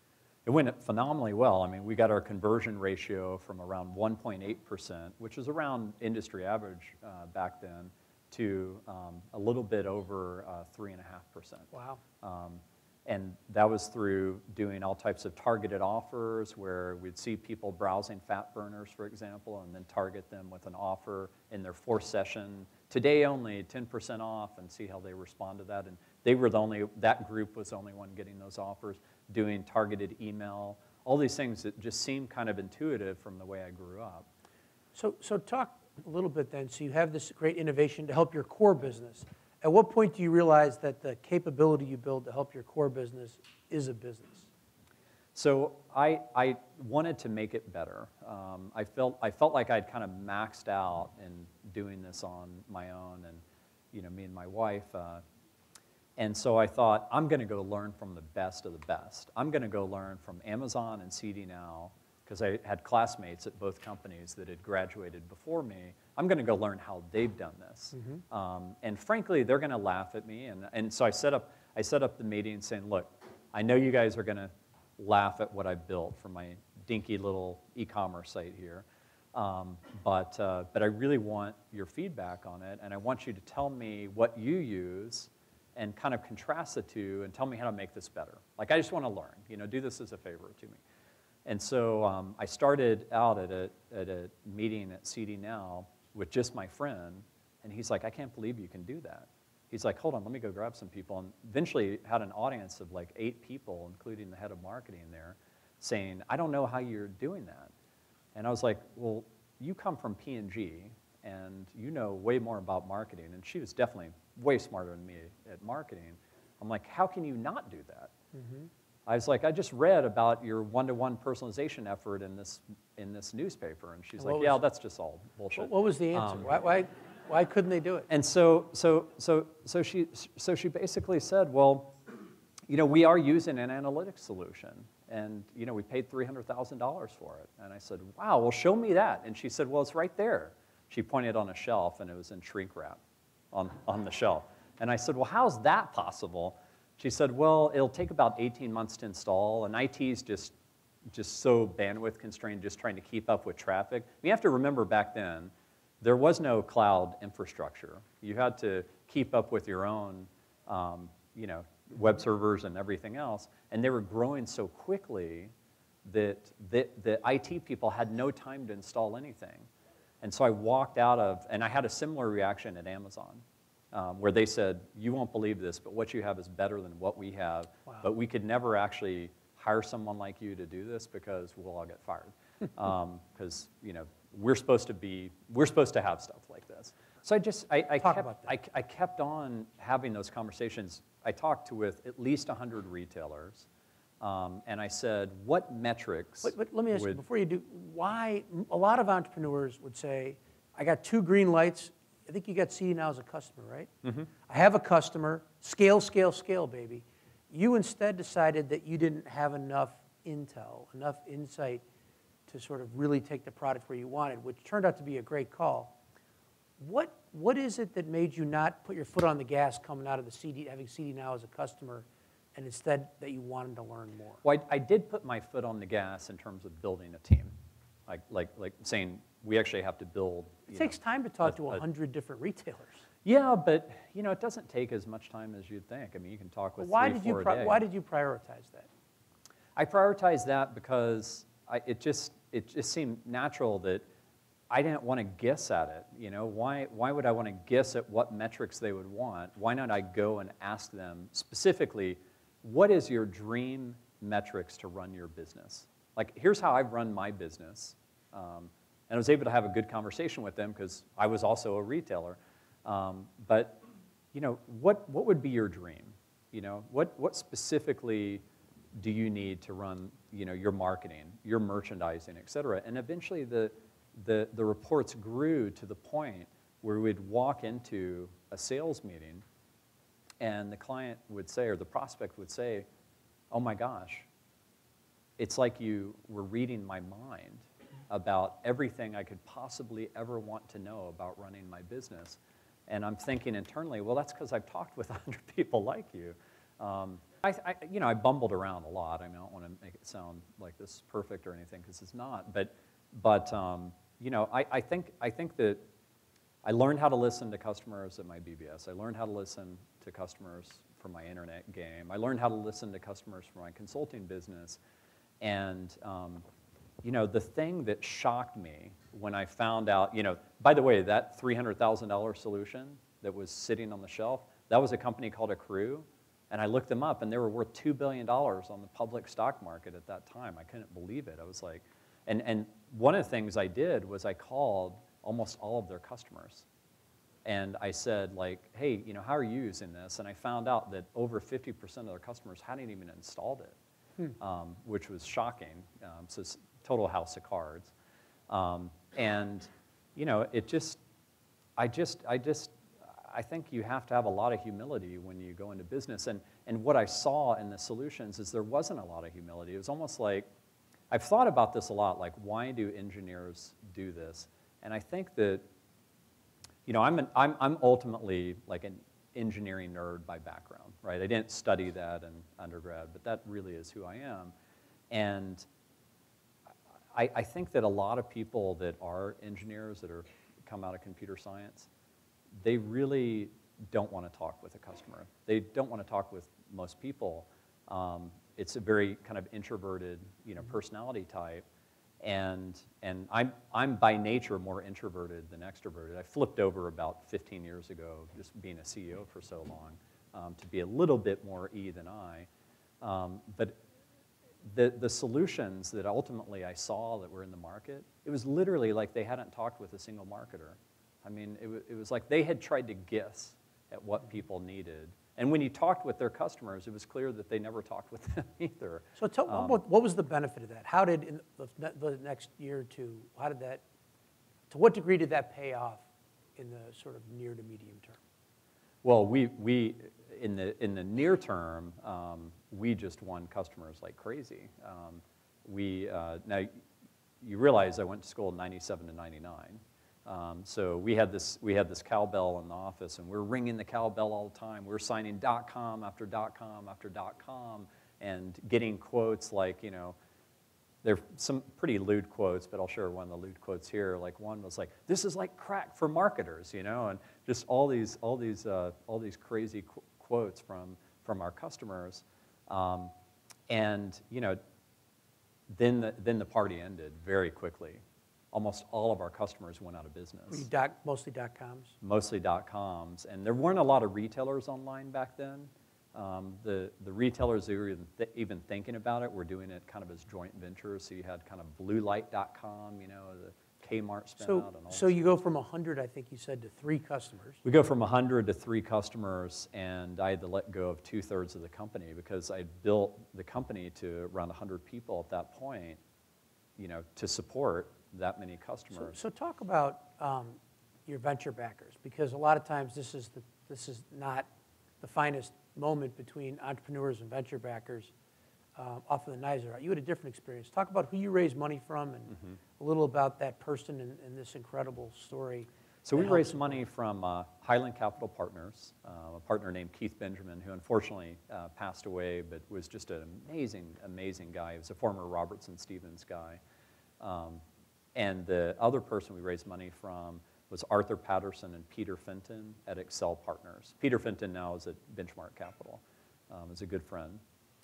It went phenomenally well. I mean, we got our conversion ratio from around one point eight percent, which is around industry average uh, back then, to um, a little bit over uh, three and a half percent. Wow. Um, and that was through doing all types of targeted offers where we'd see people browsing fat burners, for example, and then target them with an offer in their fourth session, today only ten percent off, and see how they respond to that. And they were the only, that group was the only one getting those offers, doing targeted email, all these things that just seemed kind of intuitive from the way I grew up. So, so talk a little bit then. So you have this great innovation to help your core business. At what point do you realize that the capability you build to help your core business is a business? So I, I wanted to make it better. Um, I felt I felt like I'd kind of maxed out in doing this on my own, and you know, me and my wife. Uh, and so I thought, I'm going to go learn from the best of the best. I'm going to go learn from Amazon and C D Now, because I had classmates at both companies that had graduated before me. I'm going to go learn how they've done this. Mm-hmm. um, and frankly, they're going to laugh at me. And, and so I set up I set up the meeting saying, look, I know you guys are going to laugh at what I built for my dinky little e-commerce site here. Um, but, uh, but I really want your feedback on it, and I want you to tell me what you use and kind of contrast the two and tell me how to make this better. Like, I just want to learn. You know, do this as a favor to me. And so um, I started out at a, at a meeting at C D Now with just my friend, and he's like, I can't believe you can do that. he's like, hold on, let me go grab some people. And eventually had an audience of like eight people, including the head of marketing there, saying, I don't know how you're doing that. And I was like, well, you come from P and G, and you know way more about marketing. And she was definitely way smarter than me at marketing. I'm like, how can you not do that? Mm-hmm. I was like, I just read about your one-to-one personalization effort in this in this newspaper. And she's and like, yeah, that's just all bullshit. What was the answer? Um, why, why, why couldn't they do it? And so, so, so, so, she, so she basically said, well, you know, we are using an analytics solution. And, you know, we paid three hundred thousand dollars for it. And I said, wow, well, show me that. And she said, well, it's right there. She pointed on a shelf, and it was in shrink wrap on, on the shelf. And I said, well, how's that possible? She said, well, it'll take about eighteen months to install, and I T's just, just so bandwidth constrained, just trying to keep up with traffic. You have to remember back then, there was no cloud infrastructure. You had to keep up with your own, um, you know, web servers and everything else, and they were growing so quickly that the, the I T people had no time to install anything. And so I walked out of, and I had a similar reaction at Amazon, um, where they said, you won't believe this, but what you have is better than what we have, wow. But we could never actually hire someone like you to do this because we'll all get fired. Because, um, you know, we're supposed to be, we're supposed to have stuff like this. So I just, I, I, Talk kept, about that. I, I kept on having those conversations. I talked to with at least one hundred retailers, um, and I said, what metrics But, but let me ask would, you, before you do, why, a lot of entrepreneurs would say, I got two green lights, I think you got C D now as a customer, right? Mm-hmm. I have a customer, scale, scale, scale, baby. You instead decided that you didn't have enough intel, enough insight to sort of really take the product where you wanted, which turned out to be a great call. What, what is it that made you not put your foot on the gas coming out of the C D, having C D now as a customer, and instead that you wanted to learn more? Well, I, I did put my foot on the gas in terms of building a team, like, like, like saying we actually have to build. It takes know, time to talk a, to one hundred different retailers. Yeah, but you know, it doesn't take as much time as you'd think. I mean, you can talk with why three, did you four a pri- day. Why did you prioritize that? I prioritized that because I, it just it just seemed natural that I didn't want to guess at it. You know, why why would I want to guess at what metrics they would want? Why not I go and ask them specifically, what is your dream metrics to run your business? Like, here's how I've run my business. Um, and I was able to have a good conversation with them because I was also a retailer. Um, but, you know, what, what would be your dream? You know, what, what specifically do you need to run, you know, your marketing, your merchandising, et cetera? And eventually the, the, the reports grew to the point where we'd walk into a sales meeting and the client would say, or the prospect would say, oh my gosh, it's like you were reading my mind about everything I could possibly ever want to know about running my business. And I'm thinking internally, well, that's because I've talked with one hundred people like you. Um, I, I, you know, I bumbled around a lot. I mean, I don't want to make it sound like this is perfect or anything, because it's not. But, but um, you know, I, I, think, I think that I learned how to listen to customers at my B B S. I learned how to listen to customers for my internet game. I learned how to listen to customers for my consulting business. And, um, you know, the thing that shocked me when I found out, you know, by the way, that three hundred thousand dollar solution that was sitting on the shelf, that was a company called Accrue. And I looked them up, and they were worth two billion dollars on the public stock market at that time. I couldn't believe it. I was like, and, and one of the things I did was I called almost all of their customers. And I said, like, hey, you know, how are you using this? And I found out that over fifty percent of their customers hadn't even installed it, hmm. um, which was shocking. Um, so it's total house of cards. Um, and, you know, it just, I just, I just, I think you have to have a lot of humility when you go into business. And, and what I saw in the solutions is there wasn't a lot of humility. It was almost like, I've thought about this a lot, like, why do engineers do this? And I think that, you know, I'm, an, I'm, I'm ultimately like an engineering nerd by background, right? I didn't study that in undergrad, but that really is who I am. And I, I think that a lot of people that are engineers that are come out of computer science, they really don't want to talk with a customer. They don't want to talk with most people. Um, it's a very kind of introverted, you know, personality type. And, and I'm, I'm by nature more introverted than extroverted. I flipped over about fifteen years ago, just being a C E O for so long, um, to be a little bit more E than I. Um, but the, the solutions that ultimately I saw that were in the market, it was literally like they hadn't talked with a single marketer. I mean, it, it was like they had tried to guess at what people needed. And when you talked with their customers, it was clear that they never talked with them either. So tell, Um, what, what was the benefit of that? How did, in the, the next year or two, how did that, to what degree did that pay off in the sort of near to medium term? Well, we, we in, the, in the near term, um, we just won customers like crazy. Um, we, uh, now, you realize I went to school in ninety-seven to ninety-nine. Um, so we had this we had this cowbell in the office, and we we're ringing the cowbell all the time. We were signing .com after .com after .com, and getting quotes like, you know, there are some pretty lewd quotes, but I'll share one of the lewd quotes here. Like one was like, "This is like crack for marketers," you know, and just all these all these uh, all these crazy qu quotes from from our customers, um, and you know, then the then the party ended very quickly. Almost all of our customers went out of business. Dot, mostly dot coms? Mostly dot coms. And there weren't a lot of retailers online back then. Um, the, the retailers who were even, th even thinking about it were doing it kind of as joint ventures. So you had kind of blue light dot com, you know, the Kmart spin So, out and all so this you go from one hundred, I think you said, to three customers. We go from one hundred to three customers, and I had to let go of two-thirds of the company because I built the company to around one hundred people at that point, you know, to support that many customers. So, so talk about um, your venture backers, because a lot of times this is, the, this is not the finest moment between entrepreneurs and venture backers um, off of the knives are out. You had a different experience. Talk about who you raised money from and mm-hmm. a little about that person and, and this incredible story. So we raised money from uh, Highland Capital Partners, uh, a partner named Keith Benjamin, who unfortunately uh, passed away, but was just an amazing, amazing guy. He was a former Robertson Stevens guy. Um, And the other person we raised money from was Arthur Patterson and Peter Fenton at Excel Partners. Peter Fenton now is at Benchmark Capital, um, is a good friend.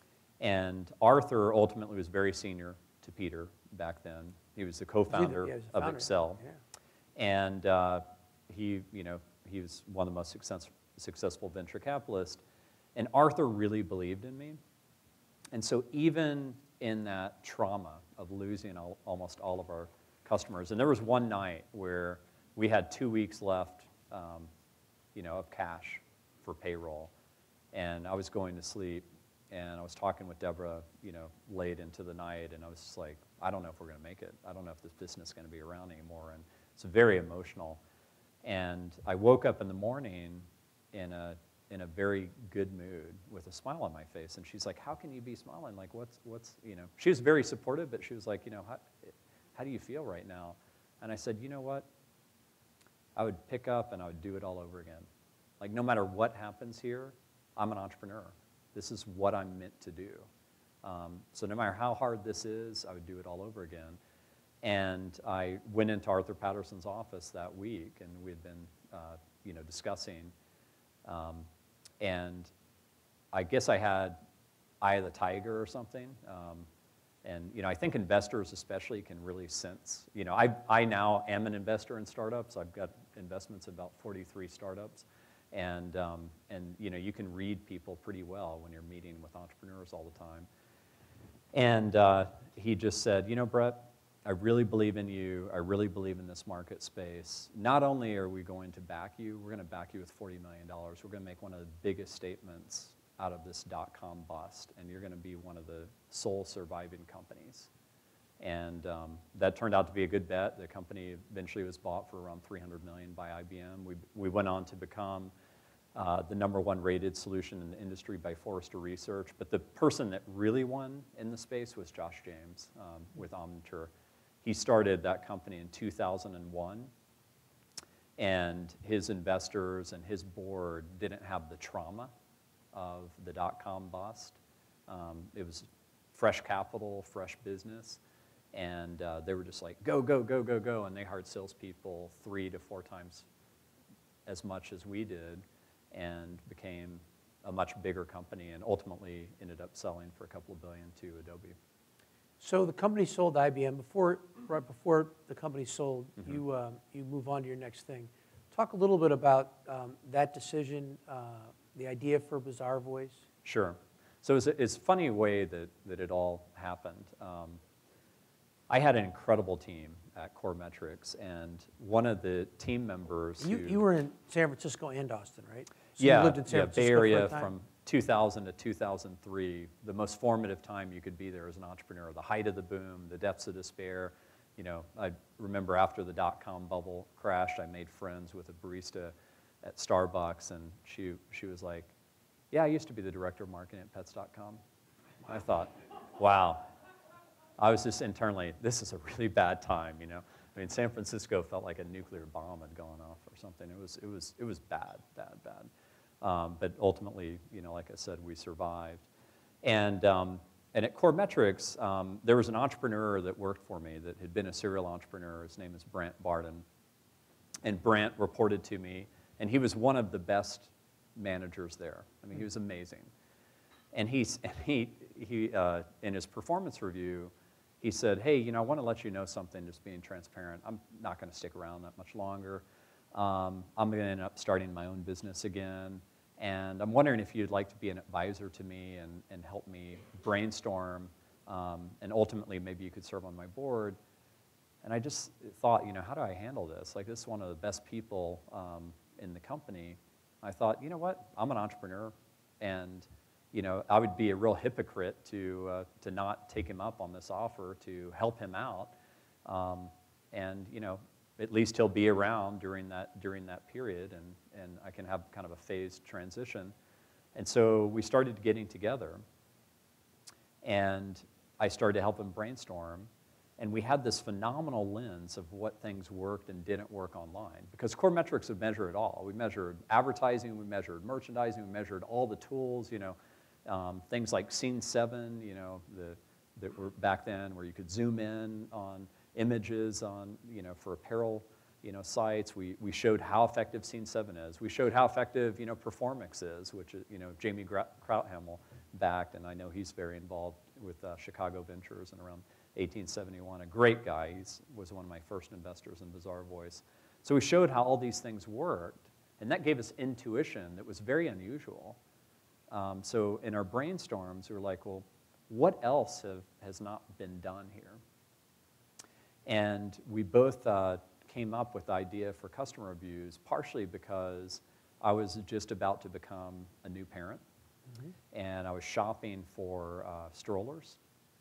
And Arthur ultimately was very senior to Peter back then. He was the co-founder yeah, of Excel. Yeah. And uh, he, you know, he was one of the most success, successful venture capitalists. And Arthur really believed in me. And so even in that trauma of losing all, almost all of our customers. And there was one night where we had two weeks left, um, you know, of cash for payroll, and I was going to sleep, and I was talking with Deborah, you know, late into the night, and I was just like, I don't know if we're going to make it. I don't know if this business is going to be around anymore, and it's very emotional. And I woke up in the morning in a in a very good mood with a smile on my face, and she's like, "How can you be smiling? Like, what's what's you know?" She was very supportive, but she was like, "You know, how, How do you feel right now?" And I said, you know what? I would pick up and I would do it all over again. Like, no matter what happens here, I'm an entrepreneur. This is what I'm meant to do. Um, so no matter how hard this is, I would do it all over again. And I went into Arthur Patterson's office that week, and we had been, uh, you know, discussing. Um, and I guess I had eye of the tiger or something. Um, And you know, I think investors especially can really sense, you know, I, I now am an investor in startups. I've got investments in about forty-three startups. And, um, and you know, you can read people pretty well when you're meeting with entrepreneurs all the time. And uh, he just said, you know, Brett, I really believe in you. I really believe in this market space. Not only are we going to back you, we're going to back you with forty million dollars. We're going to make one of the biggest statements out of this dot-com bust, and you're going to be one of the sole surviving companies. And um, that turned out to be a good bet. The company eventually was bought for around three hundred million dollars by I B M. We, we went on to become uh, the number one rated solution in the industry by Forrester Research. But the person that really won in the space was Josh James um, with Omniture. He started that company in two thousand one, and his investors and his board didn't have the trauma of the dot-com bust. Um, it was fresh capital, fresh business, and uh, they were just like, go, go, go, go, go, and they hired salespeople three to four times as much as we did, and became a much bigger company, and ultimately ended up selling for a couple of billion to Adobe. So the company sold I B M. Before, right before the company sold, Mm-hmm. you, um, you move on to your next thing. Talk a little bit about um, that decision, uh, the idea for Bazaarvoice. Sure. So it's a, it's a funny way that, that it all happened. Um, I had an incredible team at Coremetrics, and one of the team members You, who... you were in San Francisco and Austin, right? So yeah, you lived in San yeah, Francisco Bay for a Area time? from two thousand to two thousand three, the most formative time you could be there as an entrepreneur, the height of the boom, the depths of despair. You know, I remember after the dot-com bubble crashed, I made friends with a barista at Starbucks, and she, she was like, yeah, I used to be the director of marketing at pets dot com. I thought, wow. I was just internally, this is a really bad time, you know. I mean, San Francisco felt like a nuclear bomb had gone off or something. It was, it was, it was bad, bad, bad. Um, but ultimately, you know, like I said, we survived. And, um, and at Coremetrics, um, there was an entrepreneur that worked for me that had been a serial entrepreneur. His name is Brant Barden. And Brant reported to me, and he was one of the best managers there. I mean, he was amazing. And he's, and he, he uh, in his performance review, he said, hey, you know, I want to let you know something, just being transparent. I'm not going to stick around that much longer. Um, I'm going to end up starting my own business again. And I'm wondering if you'd like to be an advisor to me and, and help me brainstorm. Um, and ultimately, maybe you could serve on my board. And I just thought, you know, how do I handle this? Like, this is one of the best people um, in the company. I thought, you know what? I'm an entrepreneur. And you know, I would be a real hypocrite to, uh, to not take him up on this offer to help him out. Um, and, you know, at least he'll be around during that, during that period, and, and I can have kind of a phased transition. And so we started getting together, and I started to help him brainstorm. And we had this phenomenal lens of what things worked and didn't work online. Because Coremetrics would measure it all. We measured advertising, we measured merchandising, we measured all the tools, you know, Um, things like Scene seven, you know, the, that were back then where you could zoom in on images on, you know, for apparel, you know, sites. We, we showed how effective Scene seven is. We showed how effective, you know, Performix is, which, you know, Jamie Krauthamel backed, and I know he's very involved with uh, Chicago Ventures and around eighteen seventy-one. A great guy. He was one of my first investors in Bazaarvoice. So we showed how all these things worked, and that gave us intuition that was very unusual. Um, so in our brainstorms, we were like, well, what else have, has not been done here? And we both uh, came up with the idea for customer reviews, partially because I was just about to become a new parent, mm-hmm. and I was shopping for uh, strollers.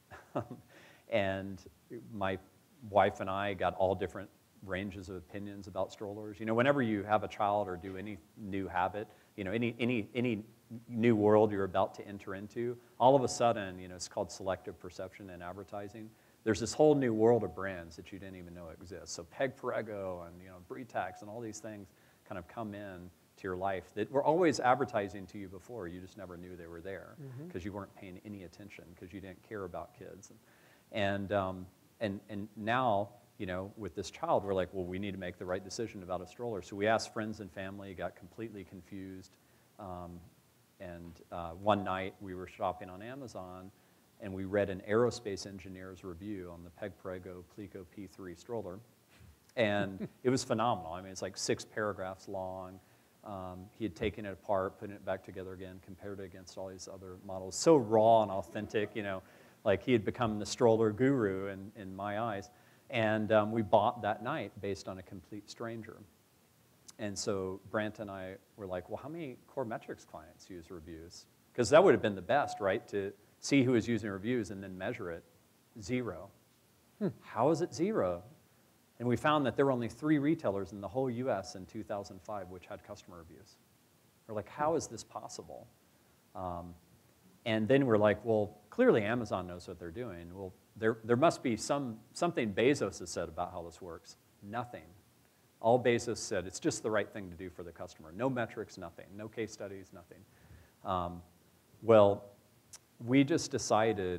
And my wife and I got all different ranges of opinions about strollers. You know, whenever you have a child or do any new habit, you know, any, any, any new world you're about to enter into, all of a sudden, you know, it's called selective perception in advertising. There's this whole new world of brands that you didn't even know exist. So Peg Perego and, you know, Britax and all these things kind of come in to your life that were always advertising to you before. You just never knew they were there because mm-hmm. you weren't paying any attention because you didn't care about kids. And, um, and, and now, you know, with this child, we're like, well, we need to make the right decision about a stroller. So we asked friends and family, got completely confused. Um, and uh, one night we were shopping on Amazon, and we read an aerospace engineer's review on the Peg Perego Plico P three stroller. And it was phenomenal. I mean, it's like six paragraphs long. Um, he had taken it apart, putting it back together again, compared it against all these other models. So raw and authentic, you know, like he had become the stroller guru in, in my eyes. And um, we bought that night based on a complete stranger. And so Brant and I were like, well, how many Coremetrics clients use reviews? Because that would have been the best, right, to see who is using reviews and then measure it. Zero. Hmm. How is it zero? And we found that there were only three retailers in the whole U S in two thousand five which had customer reviews. We're like, how is this possible? Um, and then we're like, well, clearly Amazon knows what they're doing. Well, there, there must be some, something Bezos has said about how this works. Nothing. All Bezos said, it's just the right thing to do for the customer. No metrics, nothing. No case studies, nothing. Um, well, we just decided,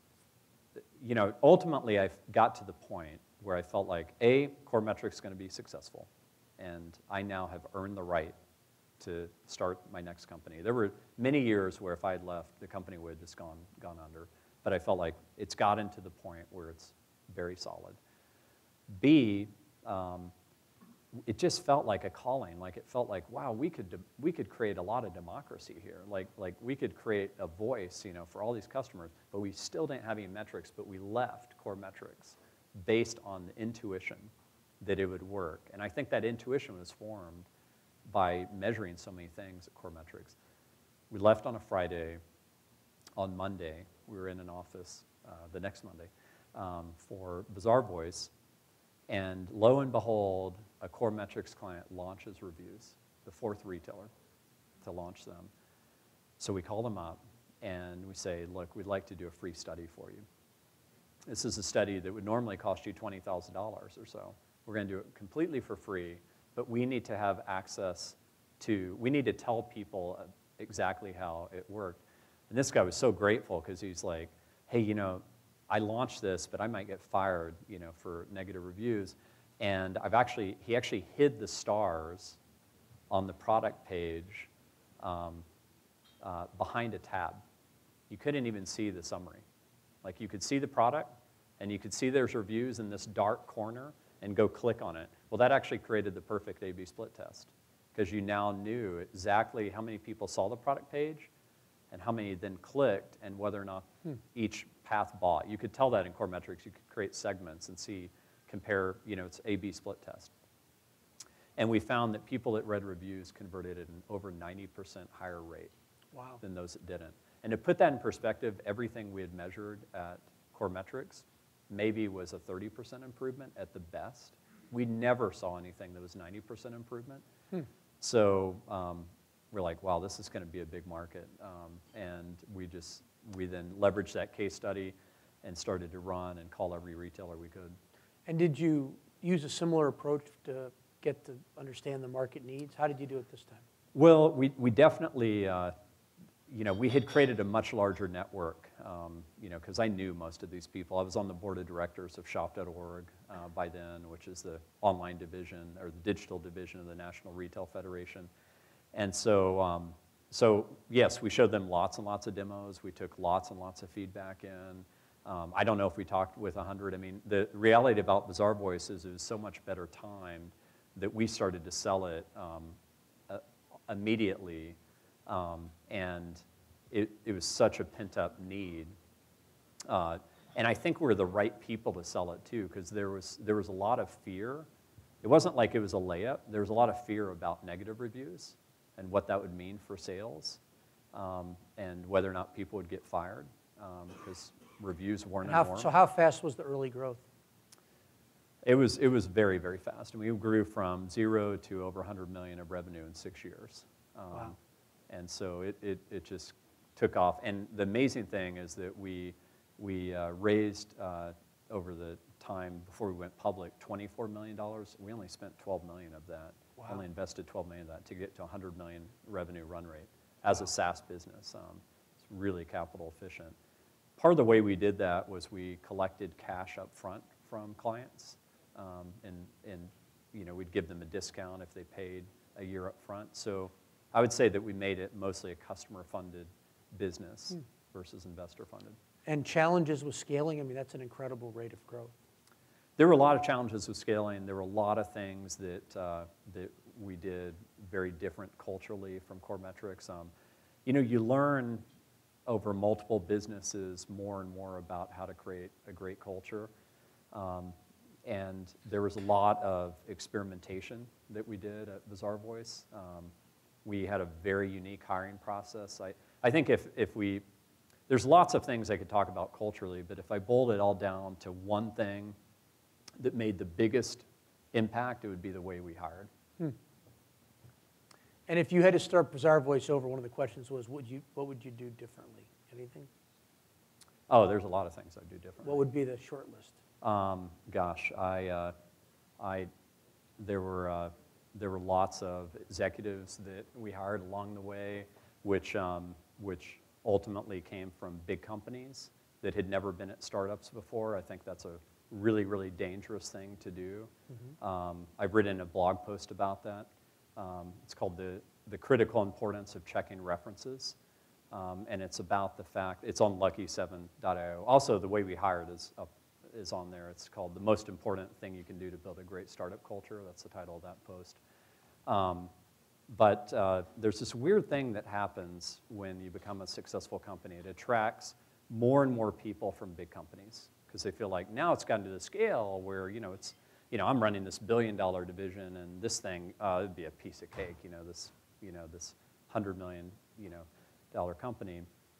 you know, ultimately I got to the point where I felt like, A, Coremetrics is going to be successful, and I now have earned the right to start my next company. There were many years where if I had left, the company would have just gone, gone under. but I felt like it's gotten to the point where it's very solid. B, um, it just felt like a calling. Like it felt like, wow, we could we could create a lot of democracy here. Like like we could create a voice, you know, for all these customers. But we still didn't have any metrics. But we left Coremetrics based on the intuition that it would work. And I think that intuition was formed by measuring so many things at Coremetrics. We left on a Friday. On Monday, we were in an office uh, the next Monday um, for Bazaarvoice. And lo and behold, a Coremetrics client launches reviews, the fourth retailer to launch them. So we call them up and we say, look, we'd like to do a free study for you. This is a study that would normally cost you twenty thousand dollars or so. We're going to do it completely for free, but we need to have access to, we need to tell people exactly how it worked. And this guy was so grateful because he's like, hey, you know, I launched this, but I might get fired, you know, for negative reviews. And I've actually, he actually hid the stars on the product page um, uh, behind a tab. You couldn't even see the summary. Like you could see the product, and you could see there's reviews in this dark corner, and go click on it. Well, that actually created the perfect A B split test, because you now knew exactly how many people saw the product page, and how many then clicked, and whether or not hmm. each path bought. You could tell that in Coremetrics. You could create segments and see, compare, you know, it's A B split test. And we found that people that read reviews converted at an over ninety percent higher rate wow. than those that didn't. And to put that in perspective, everything we had measured at Coremetrics maybe was a thirty percent improvement at the best. We never saw anything that was ninety percent improvement. Hmm. So um, we're like, wow, this is going to be a big market. Um, and we just, we then leveraged that case study and started to run and call every retailer we could. And did you use a similar approach to get to understand the market needs? How did you do it this time? Well, we, we definitely, uh, you know, we had created a much larger network, um, you know, because I knew most of these people. I was on the board of directors of shop dot org uh, by then, which is the online division or the digital division of the National Retail Federation. And so, um, so yes, we showed them lots and lots of demos. We took lots and lots of feedback in. Um, I don't know if we talked with one hundred. I mean, the reality about Bazaarvoice is it was so much better timed that we started to sell it um, uh, immediately. Um, and it, it was such a pent-up need. Uh, and I think we're the right people to sell it too, because there was, there was a lot of fear. It wasn't like it was a layup. There was a lot of fear about negative reviews and what that would mean for sales, um, and whether or not people would get fired, because um, reviews weren't how, a norm. So how fast was the early growth? It was, it was very, very fast. And we grew from zero to over one hundred million of revenue in six years. Um, wow. And so it, it, it just took off. And the amazing thing is that we, we uh, raised, uh, over the time before we went public, twenty-four million dollars. We only spent twelve million dollars of that. Wow. Only invested twelve million dollars of that to get to one hundred million dollars revenue run rate as wow. a SaaS business. Um, it's really capital efficient. Part of the way we did that was we collected cash up front from clients. Um, and, and you know, we'd give them a discount if they paid a year up front. So I would say that we made it mostly a customer-funded business hmm. versus investor-funded. And challenges with scaling, I mean, that's an incredible rate of growth. There were a lot of challenges with scaling. There were a lot of things that, uh, that we did very different culturally from Coremetrics. Um, you know, you learn over multiple businesses more and more about how to create a great culture. Um, and there was a lot of experimentation that we did at Bazaarvoice. Um, we had a very unique hiring process. I, I think if, if we, there's lots of things I could talk about culturally, but if I boiled it all down to one thing that made the biggest impact, it would be the way we hired. Hmm. And if you had to start Bazaarvoice over, one of the questions was, would you, what would you do differently? Anything? Oh, there's a lot of things I'd do differently. What would be the short list? Um, gosh, I, uh, I, there were, uh, there were lots of executives that we hired along the way, which, um, which ultimately came from big companies that had never been at startups before. I think that's a really, really dangerous thing to do. Mm-hmm. um, I've written a blog post about that. Um, it's called the, the Critical Importance of Checking References. Um, and it's about the fact, it's on lucky seven dot i o. Also, the way we hired is up, is on there. It's called The Most Important Thing You Can Do to Build a Great Startup Culture. That's the title of that post. Um, but uh, there's this weird thing that happens when you become a successful company. It attracts more and more people from big companies because they feel like now it's gotten to the scale where, you know, it's, you know, I'm running this billion dollar division and this thing, uh, it'd be a piece of cake, you know, this, you know, this hundred million, you know, dollar company.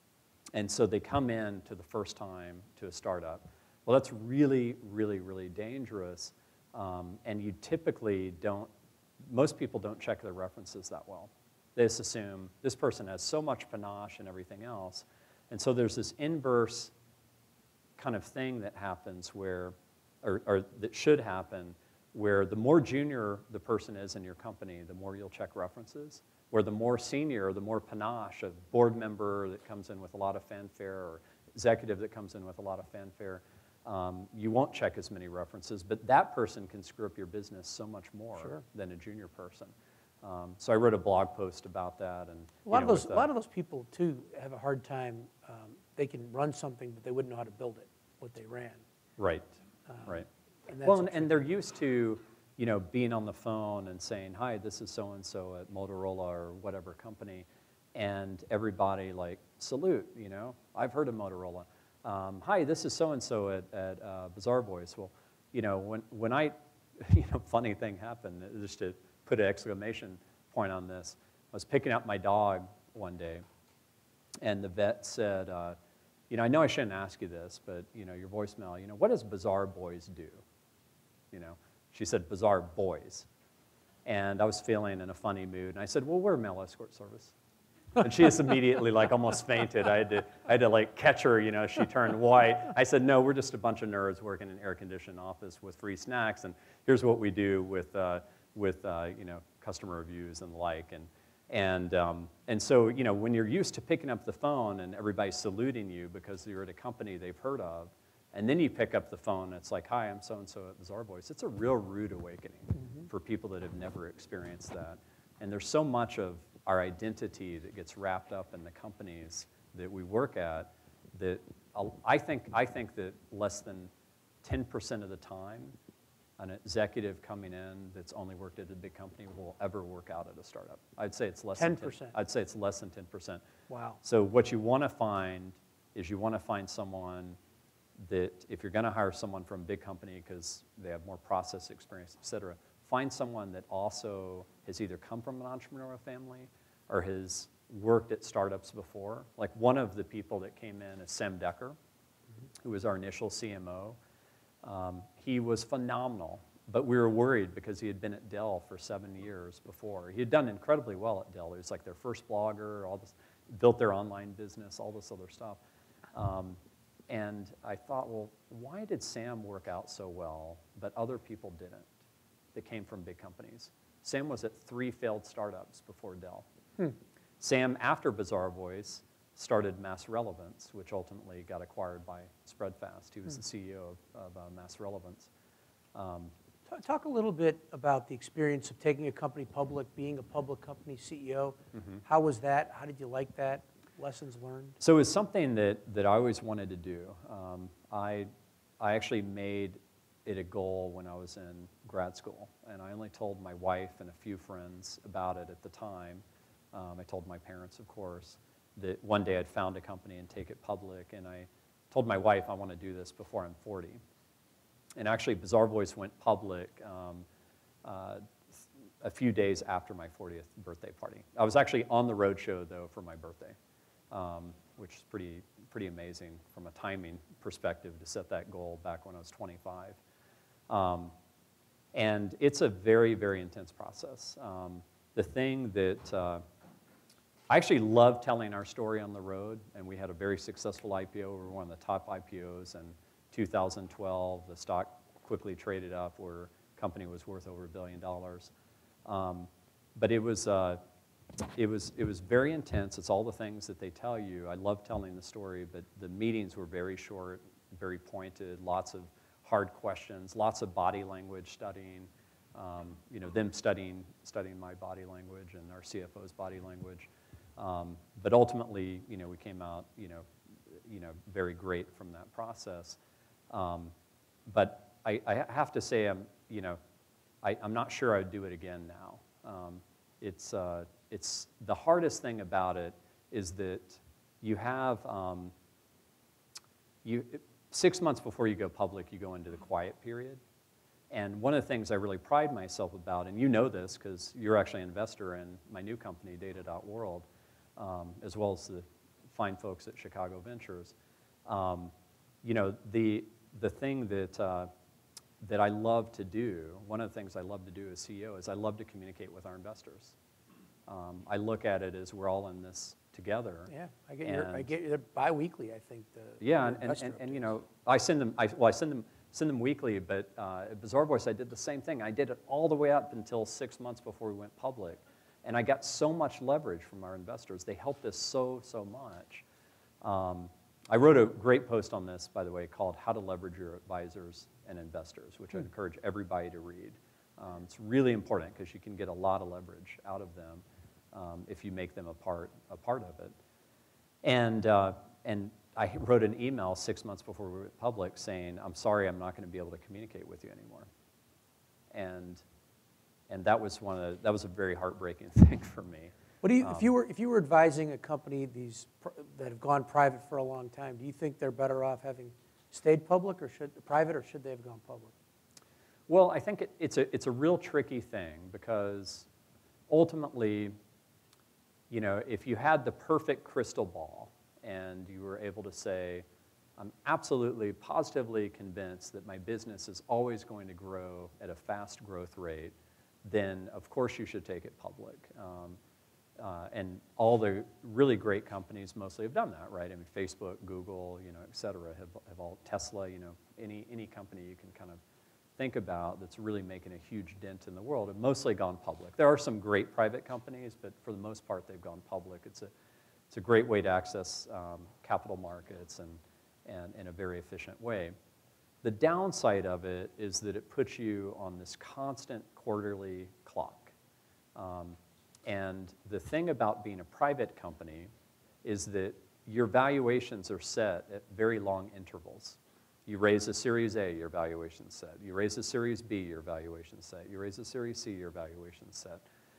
And so they come in to the first time to a startup. Well, that's really, really, really dangerous. Um, and you typically don't, most people don't check their references that well. They just assume this person has so much panache and everything else. And so there's this inverse kind of thing that happens where, or, or that should happen, where the more junior the person is in your company, the more you'll check references. Where the more senior, the more panache, a board member that comes in with a lot of fanfare or executive that comes in with a lot of fanfare, um, you won't check as many references, but that person can screw up your business so much more Sure. than a junior person. Um, so I wrote a blog post about that. And A lot, you of know, those, with, a lot of those people, too, have a hard time. Um, they can run something, but they wouldn't know how to build it, what they ran. Right, Um, right. And that's Well, a and, and tricky- they're used to, you know, being on the phone and saying, hi, this is so-and-so at Motorola or whatever company, and everybody like, salute, you know, I've heard of Motorola. Um, hi, this is so-and-so at, at uh, Bazaarvoice. Well, you know, when, when I, you know, funny thing happened, just to put an exclamation point on this, I was picking up my dog one day, and the vet said, uh, you know, I know I shouldn't ask you this, but, you know, your voicemail, you know, what does Bazaarvoice do? You know, she said, Bazaar Boys. And I was feeling in a funny mood, and I said, well, we're a mail escort service. And she just immediately, like, almost fainted. I had to, I had to, like, catch her, you know, she turned white. I said, no, we're just a bunch of nerds working in an air-conditioned office with free snacks, and here's what we do with, uh, with uh, you know, customer reviews and the like. And, and, um, and so, you know, when you're used to picking up the phone and everybody saluting you because you're at a company they've heard of, and then you pick up the phone, and it's like, hi, I'm so-and-so at Bazaarvoice. It's a real rude awakening mm-hmm. for people that have never experienced that. And there's so much of our identity that gets wrapped up in the companies that we work at that I think, I think that less than ten percent of the time, an executive coming in that's only worked at a big company will ever work out at a startup. I'd say it's less ten than percent. ten, I'd say it's less than ten percent. Wow. So what you want to find is you want to find someone that if you're going to hire someone from a big company because they have more process experience, et cetera, find someone that also has either come from an entrepreneurial family or has worked at startups before. Like one of the people that came in is Sam Decker, mm-hmm. who was our initial C M O. Um, he was phenomenal, but we were worried because he had been at Dell for seven years before. He had done incredibly well at Dell. He was like their first blogger, all this, built their online business, all this other stuff. Um, And I thought, well, why did Sam work out so well, but other people didn't that came from big companies? Sam was at three failed startups before Dell. Hmm. Sam, after Bazaarvoice, started Mass Relevance, which ultimately got acquired by Spreadfast. He was hmm. the C E O of, of uh, Mass Relevance. Um, Talk a little bit about the experience of taking a company public, being a public company C E O. Mm-hmm. How was that? How did you like that? Lessons learned? So it was something that, that I always wanted to do. Um, I, I actually made it a goal when I was in grad school, and I only told my wife and a few friends about it at the time. Um, I told my parents, of course, that one day I'd found a company and take it public, and I told my wife I want to do this before I'm forty. And actually, Bazaarvoice went public um, uh, a few days after my fortieth birthday party. I was actually on the roadshow, though, for my birthday. Um, which is pretty, pretty amazing from a timing perspective to set that goal back when I was twenty-five. Um, and it's a very, very intense process. Um, the thing that, uh, I actually love telling our story on the road, and we had a very successful I P O. We were one of the top I P Os in two thousand twelve. The stock quickly traded up where the company was worth over a billion dollars. Um, but it was, uh, It was, it was very intense. It's all the things that they tell you. I love telling the story, but the meetings were very short, very pointed, lots of hard questions, lots of body language studying, um, you know, them studying, studying my body language and our C F O's body language. Um, but ultimately, you know, we came out, you know, you know, very great from that process. Um, but I, I have to say, I'm, you know, I, I'm not sure I'd do it again now. Um, it's, uh, it's the hardest thing about it is that you have, um, you, six months before you go public, you go into the quiet period. And one of the things I really pride myself about, and you know this because you're actually an investor in my new company, data dot world, um, as well as the fine folks at Chicago Ventures. Um, you know, the, the thing that, uh, that I love to do, one of the things I love to do as C E O is I love to communicate with our investors. Um, I look at it as we're all in this together. Yeah, I get your, I get your bi-weekly, I think. The, yeah, the and, and, and, and you know, I send them, I, well, I send them, send them weekly, but uh, at Bazaarvoice, I did the same thing. I did it all the way up until six months before we went public. And I got so much leverage from our investors. They helped us so, so much. Um, I wrote a great post on this, by the way, called How to Leverage Your Advisors and Investors, which I encourage everybody to read. Um, it's really important because you can get a lot of leverage out of them um, if you make them a part, a part of it. And, uh, and I wrote an email six months before we went public saying, I'm sorry, I'm not going to be able to communicate with you anymore. And, and that was one of the, that was a very heartbreaking thing for me. What do you, um, if you were, if you were advising a company these pr that have gone private for a long time, do you think they're better off having stayed public or should private, or should they have gone public? Well, I think it, it's a it's a real tricky thing because ultimately, you know, if you had the perfect crystal ball and you were able to say, I'm absolutely positively convinced that my business is always going to grow at a fast growth rate, then of course you should take it public. Um, Uh, and all the really great companies mostly have done that, right? I mean, Facebook, Google, you know, et cetera, have, have all, Tesla, you know, any, any company you can kind of think about that's really making a huge dent in the world have mostly gone public. There are some great private companies, but for the most part, they've gone public. It's a, it's a great way to access um, capital markets and, and in a very efficient way. The downside of it is that it puts you on this constant quarterly clock. Um, And the thing about being a private company is that your valuations are set at very long intervals. You raise a Series A, your valuation's set. You raise a Series B, your valuation's set. You raise a Series C, your valuation's set.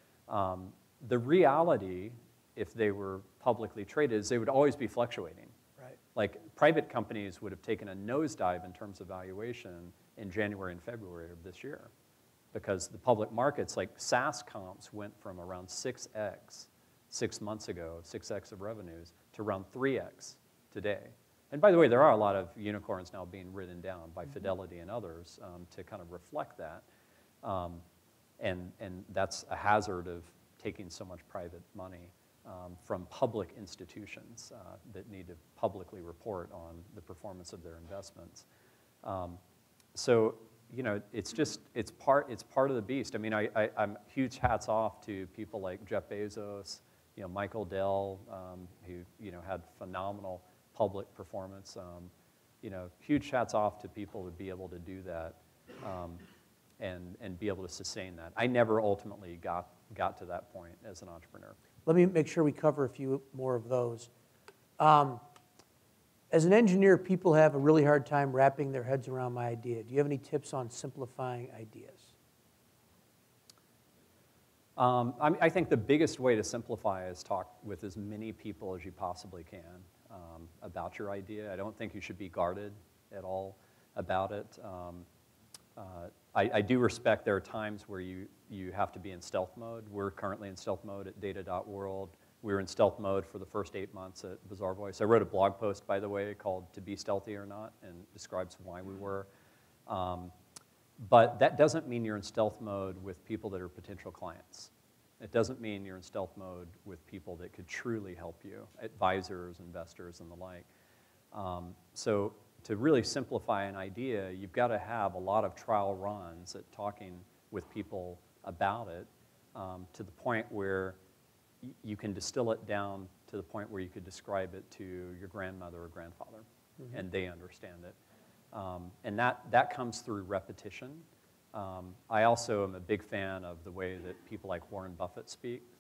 Um, the reality, if they were publicly traded, is they would always be fluctuating. Right. Like private companies would have taken a nosedive in terms of valuation in January and February of this year, because the public markets, like SaaS comps, went from around six X six months ago, six X of revenues, to around three X today. And by the way, there are a lot of unicorns now being written down by Fidelity and others um, to kind of reflect that. Um, and, and that's a hazard of taking so much private money um, from public institutions uh, that need to publicly report on the performance of their investments. Um, so, you know, it's just, it's part, it's part of the beast. I mean, I, I, I'm huge hats off to people like Jeff Bezos, you know, Michael Dell, um, who, you know, had phenomenal public performance. Um, you know, huge hats off to people to be able to do that um, and, and be able to sustain that. I never ultimately got, got to that point as an entrepreneur. Let me make sure we cover a few more of those. Um, As an engineer, people have a really hard time wrapping their heads around my idea. Do you have any tips on simplifying ideas? Um, I, I think the biggest way to simplify is talk with as many people as you possibly can um, about your idea. I don't think you should be guarded at all about it. Um, uh, I, I do respect there are times where you, you have to be in stealth mode. We're currently in stealth mode at data dot world. We were in stealth mode for the first eight months at Bazaarvoice. I wrote a blog post, by the way, called To Be Stealthy or Not, and describes why we were. Um, but that doesn't mean you're in stealth mode with people that are potential clients. It doesn't mean you're in stealth mode with people that could truly help you, advisors, investors, and the like. Um, so to really simplify an idea, you've got to have a lot of trial runs at talking with people about it um, to the point where you can distill it down to the point where you could describe it to your grandmother or grandfather, mm-hmm. and they understand it. Um, and that, that comes through repetition. Um, I also am a big fan of the way that people like Warren Buffett speak.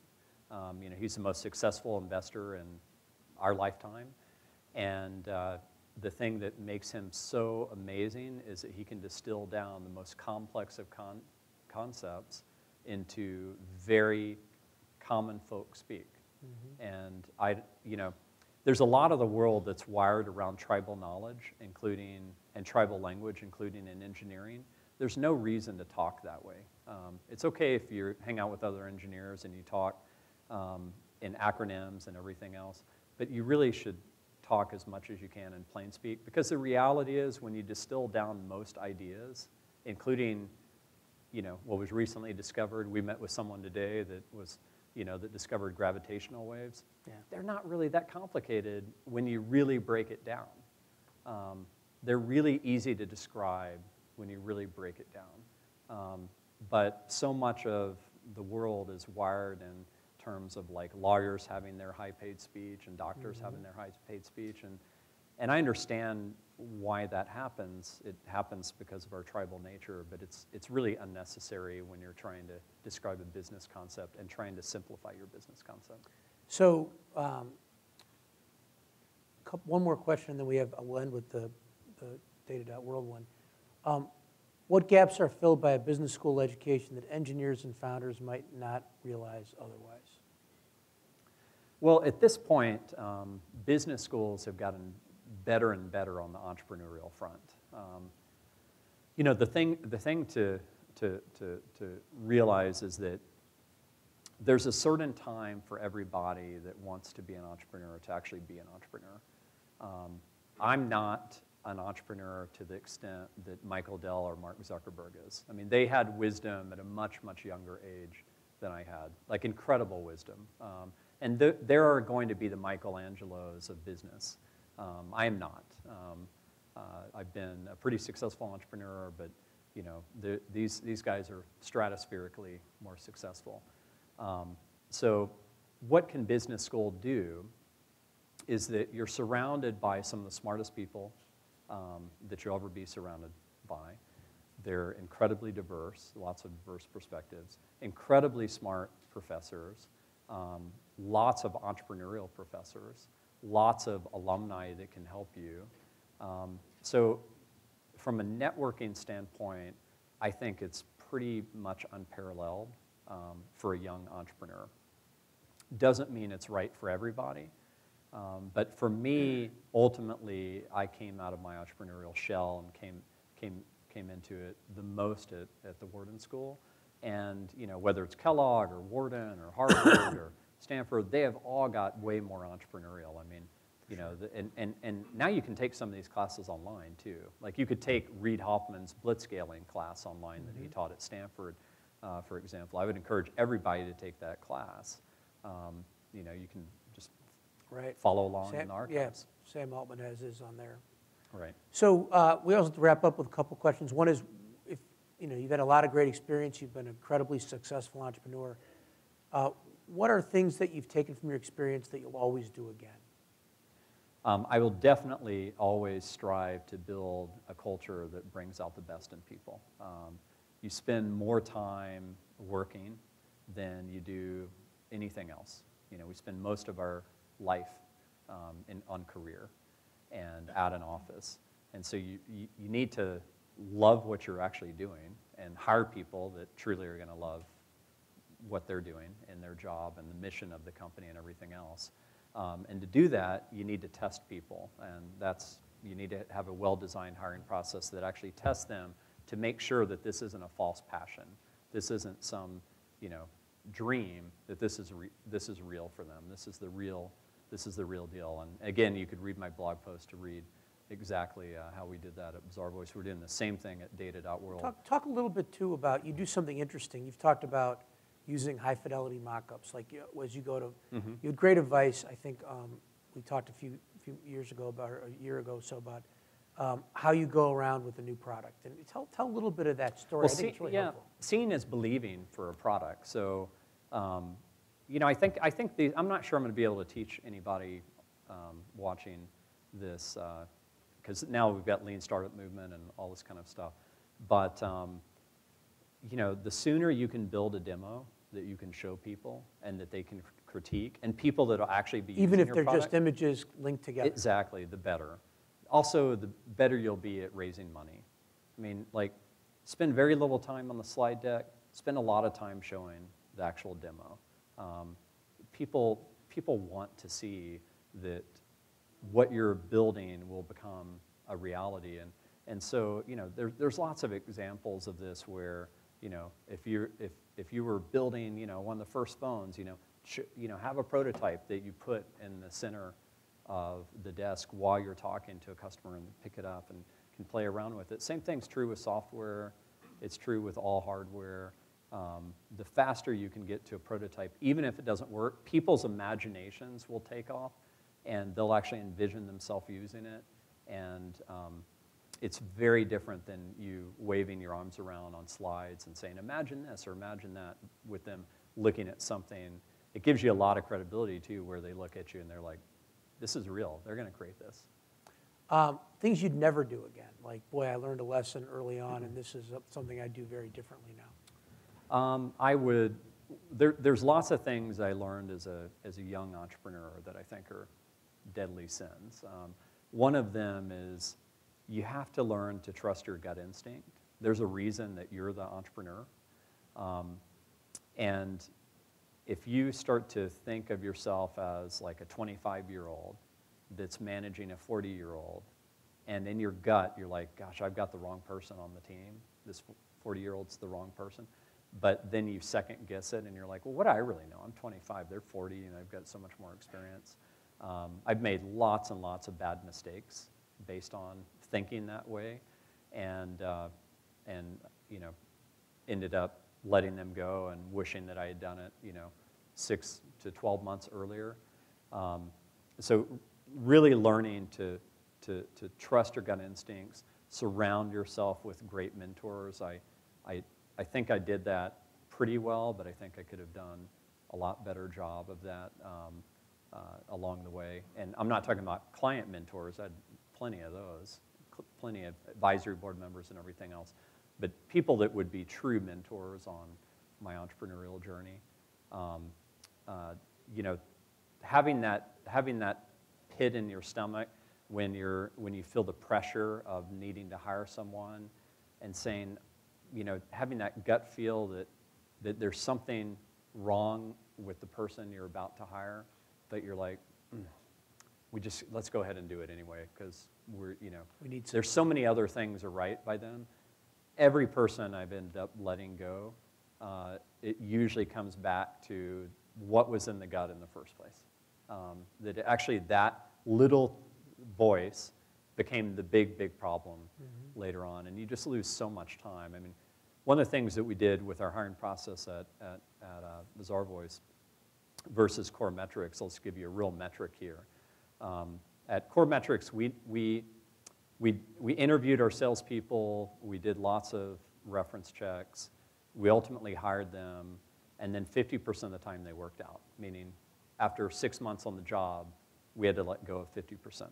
Um, you know, he's the most successful investor in our lifetime. And uh, the thing that makes him so amazing is that he can distill down the most complex of con concepts into very common folk speak. Mm-hmm. And I, you know, there's a lot of the world that's wired around tribal knowledge, including, and tribal language, including in engineering. There's no reason to talk that way. Um, it's okay if you hang out with other engineers and you talk um, in acronyms and everything else, but you really should talk as much as you can in plain speak, because the reality is when you distill down most ideas, including, you know, what was recently discovered, we met with someone today that was, you know, that discovered gravitational waves. Yeah. They're not really that complicated when you really break it down. Um, they're really easy to describe when you really break it down. Um, but so much of the world is wired in terms of like lawyers having their high-paid speech and doctors mm-hmm. having their high-paid speech. And, and I understand why that happens. It happens because of our tribal nature, but it's, it's really unnecessary when you're trying to describe a business concept and trying to simplify your business concept. So um, one more question, and then we have, we'll end with the, the data dot world one. Um, what gaps are filled by a business school education that engineers and founders might not realize otherwise? Well, at this point, um, business schools have gotten better and better on the entrepreneurial front. Um, you know, the thing, the thing to, to, to, to realize is that there's a certain time for everybody that wants to be an entrepreneur to actually be an entrepreneur. Um, I'm not an entrepreneur to the extent that Michael Dell or Mark Zuckerberg is. I mean, they had wisdom at a much, much younger age than I had, like incredible wisdom. Um, and th there are going to be the Michelangelos of business. Um, I am not. Um, uh, I've been a pretty successful entrepreneur, but you know, the, these, these guys are stratospherically more successful. Um, so what can business school do is that you're surrounded by some of the smartest people um, that you'll ever be surrounded by. They're incredibly diverse, lots of diverse perspectives, incredibly smart professors, um, lots of entrepreneurial professors, lots of alumni that can help you. Um, so from a networking standpoint, I think it's pretty much unparalleled um, for a young entrepreneur. Doesn't mean it's right for everybody, um, but for me, ultimately, I came out of my entrepreneurial shell and came, came, came into it the most at, at the Wharton School. And you know, whether it's Kellogg or Wharton or Harvard or Stanford, they have all got way more entrepreneurial. I mean, you know, the, and, and, and now you can take some of these classes online too. Like you could take Reid Hoffman's blitzscaling class online mm-hmm. that he taught at Stanford, uh, for example. I would encourage everybody to take that class. Um, you know, you can just right. follow along Sam, in the archives. Yeah, Sam Altman has his on there. Right. So uh, we also have to wrap up with a couple questions. One is, if you know, you've had a lot of great experience. You've been an incredibly successful entrepreneur. Uh, what are things that you've taken from your experience that you'll always do again? Um, I will definitely always strive to build a culture that brings out the best in people. Um, you spend more time working than you do anything else. You know, we spend most of our life um, in, on career and at an office. And so you, you, you need to love what you're actually doing and hire people that truly are going to love what they're doing in their job and the mission of the company and everything else. Um, and to do that, you need to test people, and that's, you need to have a well-designed hiring process that actually tests them to make sure that this isn't a false passion. This isn't some, you know, dream, that this is, re this is real for them. This is the real, this is the real deal. And again, you could read my blog post to read exactly uh, how we did that at Bazaarvoice. We're doing the same thing at data dot world. Talk, talk a little bit, too, about, you do something interesting. You've talked about using high-fidelity mock-ups, like you know, as you go to, mm-hmm. you had great advice. I think um, we talked a few, few years ago, about or a year ago or so, about um, how you go around with a new product. And tell, tell a little bit of that story. Well, I think see, it's really yeah, helpful. Seeing is believing for a product. So, um, you know, I think, I think the, I'm not sure I'm going to be able to teach anybody um, watching this, because uh, now we've got lean startup movement and all this kind of stuff. But, um, you know, the sooner you can build a demo, that you can show people and that they can critique, and people that will actually be Even using if your they're product, just images linked together. exactly, the better. Also, the better you'll be at raising money. I mean, like, spend very little time on the slide deck, spend a lot of time showing the actual demo. Um, people, people want to see that what you're building will become a reality. And, and so, you know, there, there's lots of examples of this where, you know, if, you're, if, if you were building, you know, one of the first phones, you know, sh you know, have a prototype that you put in the center of the desk while you're talking to a customer and pick it up and can play around with it. Same thing's true with software. It's true with all hardware. Um, the faster you can get to a prototype, even if it doesn't work, people's imaginations will take off, and they'll actually envision themselves using it. And um, it's very different than you waving your arms around on slides and saying, imagine this or imagine that, with them looking at something. It gives you a lot of credibility, too, where they look at you and they're like, this is real. They're going to create this. Um, things you'd never do again. Like, boy, I learned a lesson early on, and this is something I do very differently now. Um, I would, there, there's lots of things I learned as a, as a young entrepreneur that I think are deadly sins. Um, one of them is you have to learn to trust your gut instinct. There's a reason that you're the entrepreneur. Um, and if you start to think of yourself as like a twenty-five-year-old that's managing a forty-year-old, and in your gut, you're like, gosh, I've got the wrong person on the team. This forty-year-old's the wrong person. But then you second guess it, and you're like, well, what do I really know? I'm twenty-five, they're forty, and I've got so much more experience. Um, I've made lots and lots of bad mistakes based on thinking that way, and, uh, and you know, ended up letting them go and wishing that I had done it, you know, six to twelve months earlier. Um, so really learning to, to, to trust your gut instincts, surround yourself with great mentors. I, I, I think I did that pretty well, but I think I could have done a lot better job of that um, uh, along the way. And I'm not talking about client mentors. I had plenty of those, plenty of advisory board members and everything else. But people that would be true mentors on my entrepreneurial journey. Um, uh, you know, having that, having that pit in your stomach when, you're, when you feel the pressure of needing to hire someone and saying, you know, having that gut feel that, that there's something wrong with the person you're about to hire, that you're like, mm, we just, let's go ahead and do it anyway, because we're, you know, we need there's so many other things are right by them. Every person I've ended up letting go, uh, it usually comes back to what was in the gut in the first place. Um, that actually that little voice became the big, big problem mm-hmm. later on, and you just lose so much time. I mean, one of the things that we did with our hiring process at, at, at uh, Bazaarvoice versus Coremetrics, let's give you a real metric here. Um, at Coremetrics, we, we We, we interviewed our salespeople, we did lots of reference checks, we ultimately hired them, and then fifty percent of the time they worked out, meaning after six months on the job, we had to let go of fifty percent.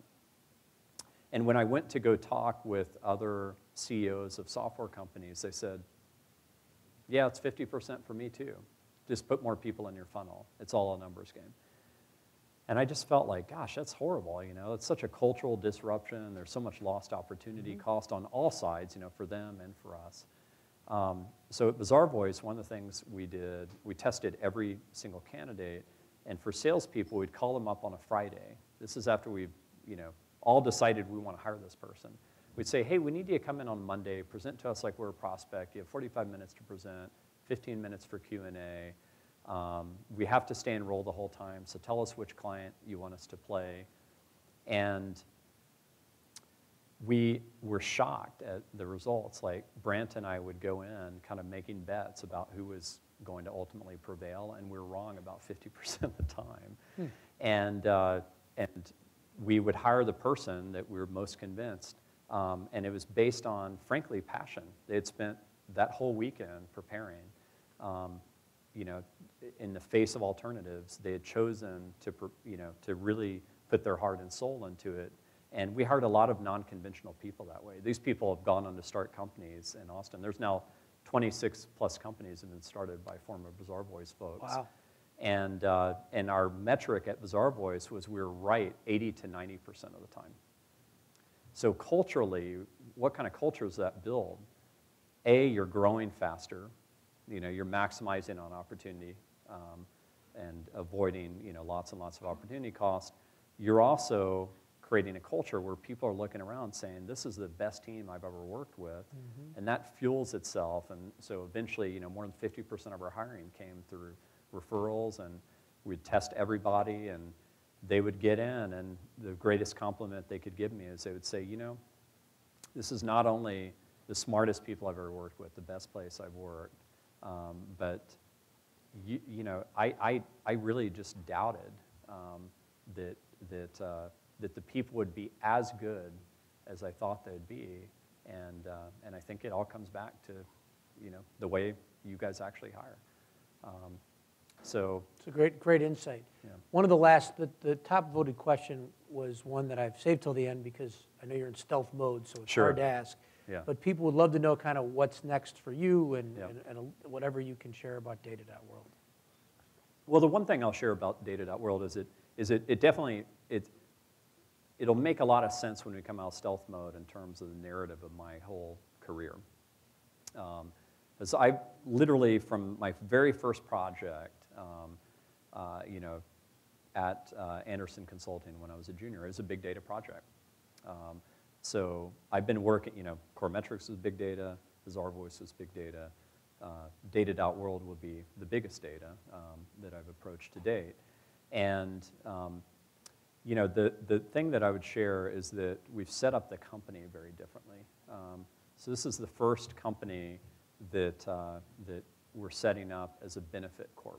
And when I went to go talk with other C E Os of software companies, they said, yeah, it's fifty percent for me too. Just put more people in your funnel. It's all a numbers game. And I just felt like, gosh, that's horrible, you know. It's such a cultural disruption. There's so much lost opportunity mm-hmm. cost on all sides, you know, for them and for us. Um, so at Bazaarvoice, one of the things we did, we tested every single candidate, and for salespeople, we'd call them up on a Friday. This is after we've, you know, all decided we want to hire this person. We'd say, hey, we need you to come in on Monday, present to us like we're a prospect. You have forty-five minutes to present, fifteen minutes for Q and A. Um, we have to stay enrolled the whole time, so tell us which client you want us to play. And we were shocked at the results. Like, Brant and I would go in kind of making bets about who was going to ultimately prevail, and we were wrong about fifty percent of the time. Hmm. And, uh, and we would hire the person that we were most convinced, um, and it was based on, frankly, passion. They had spent that whole weekend preparing. Um, you know, in the face of alternatives, they had chosen to, you know, to really put their heart and soul into it. And we hired a lot of non-conventional people that way. These people have gone on to start companies in Austin. There's now twenty-six plus companies have been started by former Bazaarvoice folks. Wow. And, uh, and our metric at Bazaarvoice was we were right eighty to ninety percent of the time. So culturally, what kind of culture does that build? A, you're growing faster. You know, you're maximizing on opportunity um, and avoiding, you know, lots and lots of opportunity cost. You're also creating a culture where people are looking around saying, this is the best team I've ever worked with. Mm-hmm. And that fuels itself. And so eventually, you know, more than fifty percent of our hiring came through referrals, and we'd test everybody, and they would get in, and the greatest compliment they could give me is they would say, you know, this is not only the smartest people I've ever worked with, the best place I've worked, um, but you, you know, I, I, I really just doubted um, that, that, uh, that the people would be as good as I thought they'd be, and, uh, and I think it all comes back to, you know, the way you guys actually hire. Um, So it's a great, great insight. Yeah. One of the last, the, the top voted question was one that I've saved till the end because I know you're in stealth mode, so it's Sure. hard to ask. Yeah. But people would love to know kind of what's next for you and, Yeah. and, and whatever you can share about data dot world. Well, the one thing I'll share about data dot world is it, is it, it definitely, it, it'll make a lot of sense when we come out of stealth mode in terms of the narrative of my whole career. Um, Because I literally, from my very first project, um, uh, you know, at uh, Anderson Consulting when I was a junior, it was a big data project. Um, so I've been working, you know, Coremetrics was big data, Bazaarvoice was big data, uh, data dot world will be the biggest data um, that I've approached to date. And, um, you know, the, the thing that I would share is that we've set up the company very differently. Um, so this is the first company that, uh, that we're setting up as a benefit corp.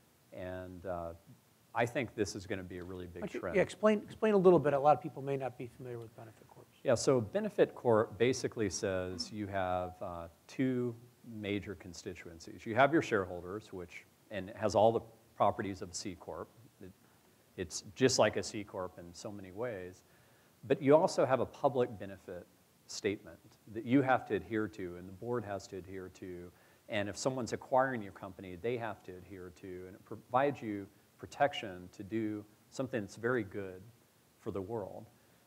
And uh, I think this is going to be a really big You, trend. yeah, explain, explain a little bit. A lot of people may not be familiar with benefit corps. Yeah, so benefit corp basically says you have uh, two major constituencies. You have your shareholders, which, and it has all the properties of a C corp. It, it's just like a C corp in so many ways. But you also have a public benefit statement that you have to adhere to and the board has to adhere to, and if someone's acquiring your company, they have to adhere to, and it provides you protection to do something that's very good for the world.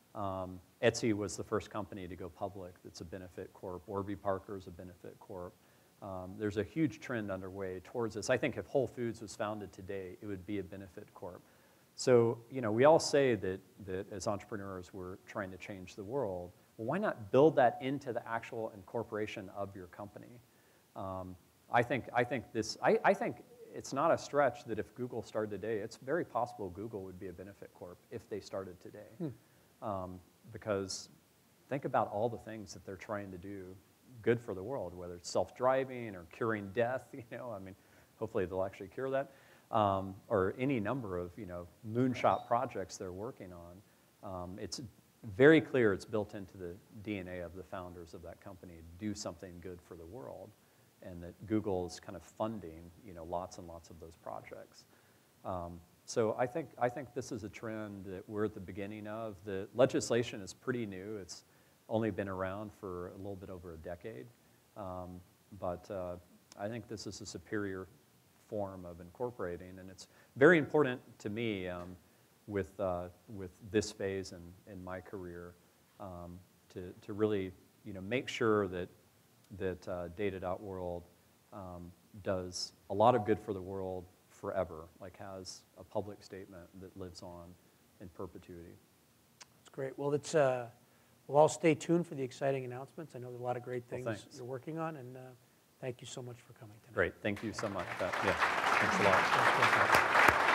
Um, Etsy was the first company to go public that's a benefit corp. Warby Parker is a benefit corp. Um, there's a huge trend underway towards this. I think if Whole Foods was founded today, it would be a benefit corp. So, you know, we all say that, that as entrepreneurs we're trying to change the world. Well, why not build that into the actual incorporation of your company? Um, I think, I think this, I, I think it's not a stretch that if Google started today, it's very possible Google would be a benefit corp if they started today. Hmm. Um, because think about all the things that they're trying to do good for the world, whether it's self-driving or curing death, you know, I mean, hopefully they'll actually cure that, um, or any number of, you know, moonshot projects they're working on. Um, it's very clear it's built into the D N A of the founders of that company to do something good for the world, and that Google is kind of funding, you know, lots and lots of those projects. Um, so I think, I think this is a trend that we're at the beginning of. The legislation is pretty new. It's only been around for a little bit over a decade, um, but uh, I think this is a superior form of incorporating, and it's very important to me um, with, uh, with this phase in, in my career um, to, to really, you know, make sure that, that uh, data dot world um, does a lot of good for the world forever, like has a public statement that lives on in perpetuity. That's great. Well, it's, uh, we'll all stay tuned for the exciting announcements. I know there's a lot of great things Well, you're working on, and uh, thank you so much for coming tonight. Great, thank you so much. That, yeah, thanks a lot. That's great.